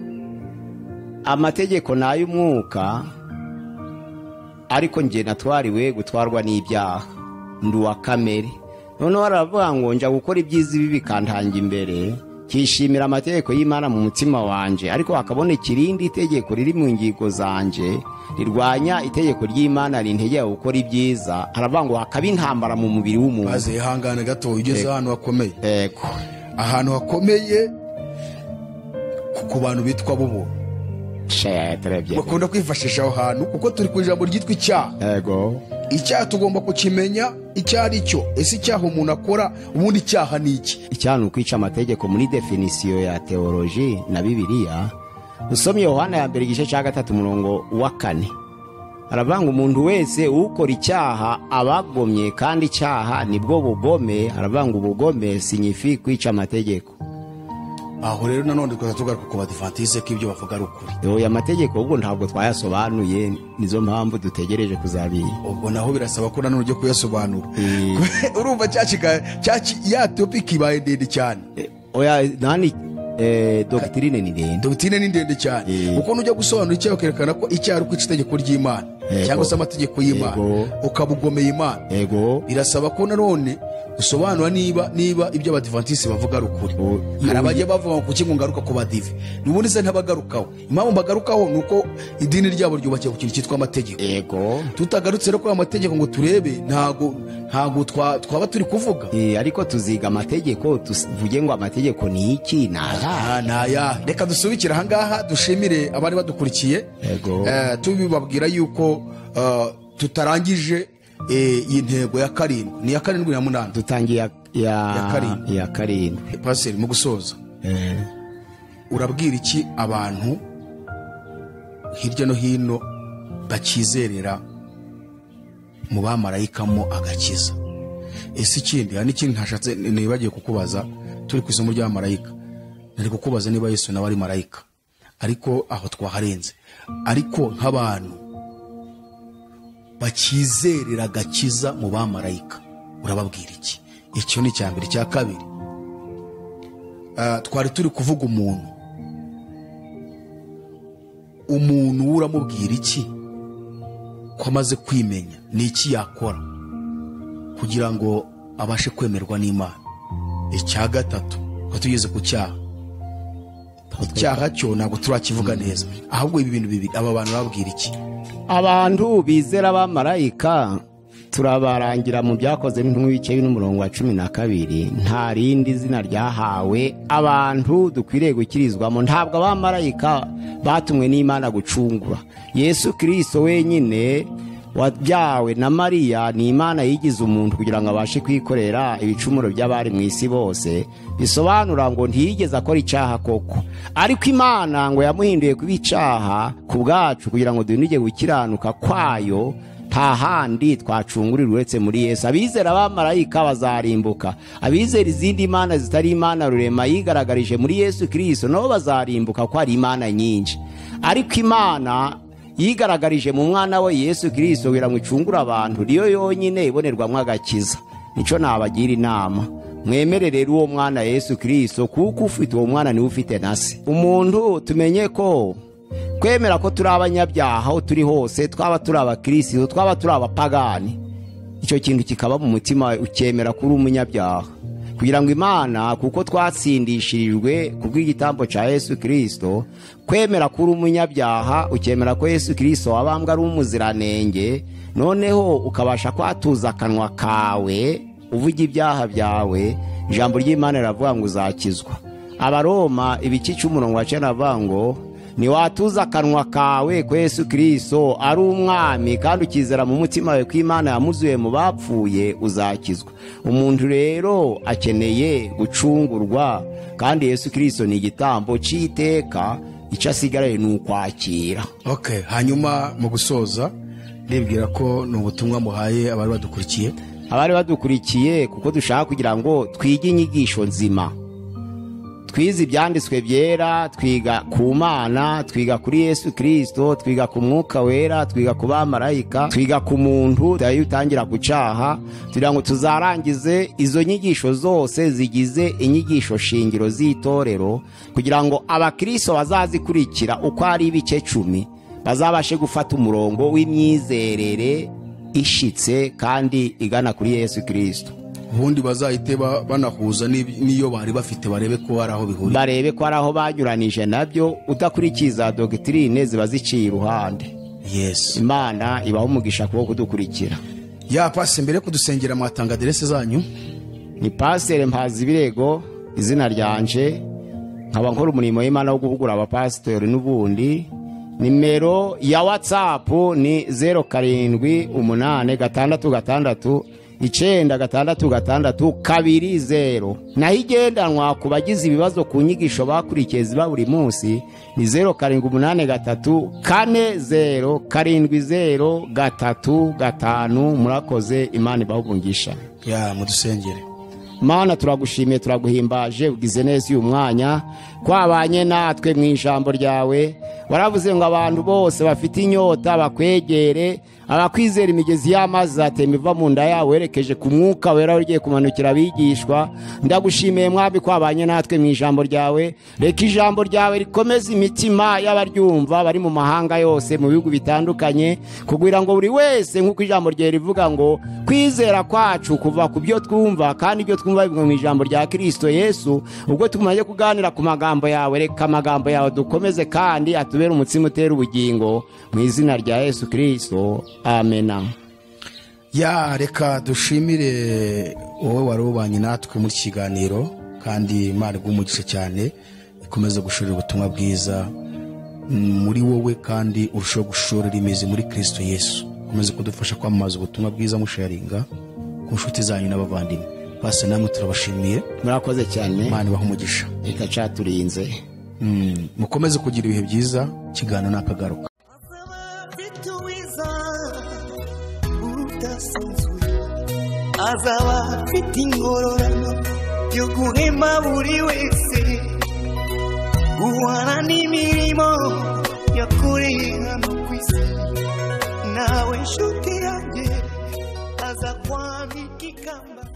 amategeko ni ay'umwuka ariko njye natwariwe gutwarwa n'ibyaha ndi uwa kamere noneho haravuga ngo njya gukora ibyiza ibi bikantanga imbere kishimira amategeko y'Imana mu mutima wanje ariko hakaboneka irindi tegeko riri mu ngingo zanje rirwanya itegeko ry'Imana rintegeka gukora ibyiza haravuga ngo hakaba intambara mu mubiri w'umuntu maze ihangane gato ugeze ahantu hakomeye ego ahantu hakomeye ku- ku bantu bitwa bubo shaya trebye bakunda kwifashisha aho hantu kuko turi ku ijambo ryitwa icyaha ego icyaha tugomba kukimenya icyo ari cyo ese icyaha umuntu akora ubundi icyaha ni iki icyaha ni ukwica amategeko muri definisiyo ya teoloji na bibiliya usomye Yohana ya mbere igice cya gatatu umurongo wa kane haravuga ngo umuntu wese ukora icyaha abagomye kandi icyaha nibwo bugome haravuga ngo ubugome sinyifi kwica amategeko aho rero nanone tukaza tugaruka ku badivantise ko ibyo bavuga ari ukuri yoya amategeko ubwo ntabwo twayasobanuye nizo mpamvu dutegereje kuzabiye ubwo naho birasaba ko nanone ujya kuyasobanura Eh. urumva cyacika cyaci ya topic ibaye ndende cyane oya nani eh, dogitirine ni ndende dogitine ni ndende cyane Eh. kuko nujya gusobanura icyaha ukerekana ko icyaha ari ukwica itegeko ry'Imana Yego. cyangwa se amategeko y'Imana Yego. ukabugomeye Imana ego birasaba ko nanone usobanura niba niba ibyo abadivantisi bavuga ari ukuri O- hari abajya bavuga ngo kuki ngo ngaruka ku badive n'ubundi se ntabagarukaho impamvu mbagarukaho ni uko idini ryabo ryubakiye ku kintu cyitwa amategeko ego tutagarutse rero kuri aya mategeko ngo turebe ntago ntago twa- twaba turi kuvuga Eh, ariko tuziga amategeko tuvuge ngo amategeko ni iki ni ayahe Ah, ni ayahe reka dusubikire ahangaha dushimire abari badukurikiye Yego. Eh, tubibabwira yuko eh, tutarangije eh, iyi ntego ya karindwi ni iya karindwi na munani dutangiye ya, ya, Ya karindwi. ya karindwi paseri mu gusoza Eh, urabwira iki abantu hirya no hino bakizerera mu bamarayikamo agakiza ese ikindi hari n'ikindi ntashatse nibagiye kukubaza turi ku isomo ry'abamarayika nari kukubaza niba Yesu nawe ari marayika ariko aho twaharenze ariko nk'abantu bakizerera agakiza mu bamarayika urababwira iki icyo ni icya mbere icya kabiri ah, twari turi kuvuga umuntu umuntu we uramubwira iki ko amaze kwimenya ni iki yakora kugira ngo abashe kwemerwa n'Imana icya gatatu ko tugeze ku cyaha icyaha cyo ntabwo turakivuga neza ahubwo ibi bintu bibiri aba bantu babwira iki abantu bizera abamarayika turabarangira mu byakoze nk'ibice n'umurongo wa cumi na kabiri nta rindi zina ryahawe abantu dukwiriye gukirizwamo ntabwo abamarayika batumwe n'Imana gucungura Yesu Kristo wenyine wabyawe na Mariya ni Imana yigize umuntu kugira ngo abashe kwikorera ibicumuro by'abari mu isi bose bisobanura ngo ntiyigeze akora icyaha koko ariko Imana ngo yamuhinduye kuba icyaha ku bwacu kugira ngo duhinduke gukiranuka kwayo nta handi twacungurira uretse muri Yesu abizera abamarayika bazarimbuka abizera izindi mana zitari Imana rurema yigaragarije muri Yesu Kristo nabo bazarimbuka ko ari Imana nyinshi ariko Imana yigaragarije mu mwana we Yesu Kristo kugira ngo icungure abantu niyo yonyine ibonerwamo agakiza nico nabagira inama mwemerere uwo mwana Yesu Kristo kuko ufite uwo mwana niwe ufite na se umuntu tumenye ko kwemera ko turi abanyabyaha aho turi hose, twaba turi abakristo, twaba turi abapagani, icyo kintu kikaba mu mutima, ukemera kuri umunyabyaha, kugira ngo Imana, kuko twatsindishirijwe kubw'igitambo ca Yesu Kristo, kwemera kuri umunyabyaha, ukemera ko Yesu Kristo wabambwe ari umuziranenge, noneho ukabasha kwatuza akanwa kawe uvuga ibyaha byawe. Ijambo ry'Imana riravuga ngo uzakizwa. Abaroma ibice cy'umurongo wa cenda avuga ngo ni watuza akanwa kawe ko Yesu Kristo ari umwami, kandi ukizera mu mutima wawe ko Imana yamuzuye mu bapfuye, uzakizwa. Umuntu rero akeneye gucungurwa, kandi Yesu Kristo ni igitambo cy'iteka, icyo asigaraye ni ukwakira. Okay, hanyuma mu gusoza ndibwira ko ni ubutumwa muhaye abari badukurikiye abari badukurikiye kuko dushaka kugira ngo twige inyigisho nzima. Twize ibyanditswe byera, twiga ku Mana, twiga kuri Yesu Kristo, twiga ku Mwuka Wera, twiga ku bamarayika, twiga ku muntu dayo utangira gucaha, kugira ngo tuzarangize izo nyigisho zose zigize inyigisho shingiro z'itorero, kugira ngo abakristo bazazikurikira uko ari ibice cumi bazabashe gufata umurongo w'imyizerere ishitse kandi igana kuri Yesu Kristo. ubundi bazahite banahuza n'iyo bari bafite, barebe ko hari aho bihuriye, barebe ko hari aho banyuranije nabyo, udakurikiza doctrine ziba ziciye iruhande. Yes, Imana ibaho umugisha kubo kudukurikira. Ya pase, mbere kudusengera mwatanga adresse zanyu. Ni Pasteur Mpazibirego izina ryanje, nkaba nkora umurimo w'Imana wo guhugura abapastori n'ubundi. Nimero ya WhatsApp ni zero karindwi umunane gatandatu gatandatu icenda gatandatu gatandatu kabiri zero. Naho igendanwa ku bagize ibibazo ku nyigisho bakurikiye ziba buri munsi ni zero karindwi umunane gatatu kane zero karindwi zero gatatu gatanu. Murakoze, Imana ibahubungisha. Ya mudusengere. Mana turagushimiye, turaguhimbaje, ugize neza uyu mwanya kwabanye natwe mu ijambo ryawe. Waravuze ngo abantu bose bafite inyota bakwegere, abakwizera imigezi y'amazi zatemba iva mu nda yawe, werekeje ku Mwuka Wera ugiye kumanukira abigishwa. Ndagushimiye Mwami kwabanye natwe mu ijambo ryawe. Reka ijambo ryawe rikomeze imitima y'abaryumva bari mu mahanga yose, mu bihugu bitandukanye, kugira ngo buri wese nk'uko ijambo ryawe rivuga ngo kwizera kwacu kuva ku byo twumva, kandi ibyo twumva bivuga mu ijambo rya Kristo Yesu. Ubwo tumaze kuganira ku magambo yawe, reka amagambo yawe dukomeze kandi atubere umutsima utera ubugingo, mu izina rya Yesu Kristo, amena. Ya reka dushimire wowe wari ubanye natwe muri kiganiro, kandi Imana igumugisha cyane, ikomeze gushorera ubutumwa bwiza muri wowe, kandi urushaho gushorera imizi muri Kristo Yesu. Komeze kudufasha kwamamaza ubutumwa bwiza musharinga ku nshuti zanyu n'abavandimwe. Base namwe turabashimiye, murakoze cyane. Imana ibahe umugisha, reka caturinze. Mm, mukomeze kugira ibihe byiza. Kigana nakagaruka. Azaba afite ingororano yo guhema buri wese, guhana n'imirimo yakoreye hano ku isi. Nawe nshuti yanjye aza kwambika ikamba.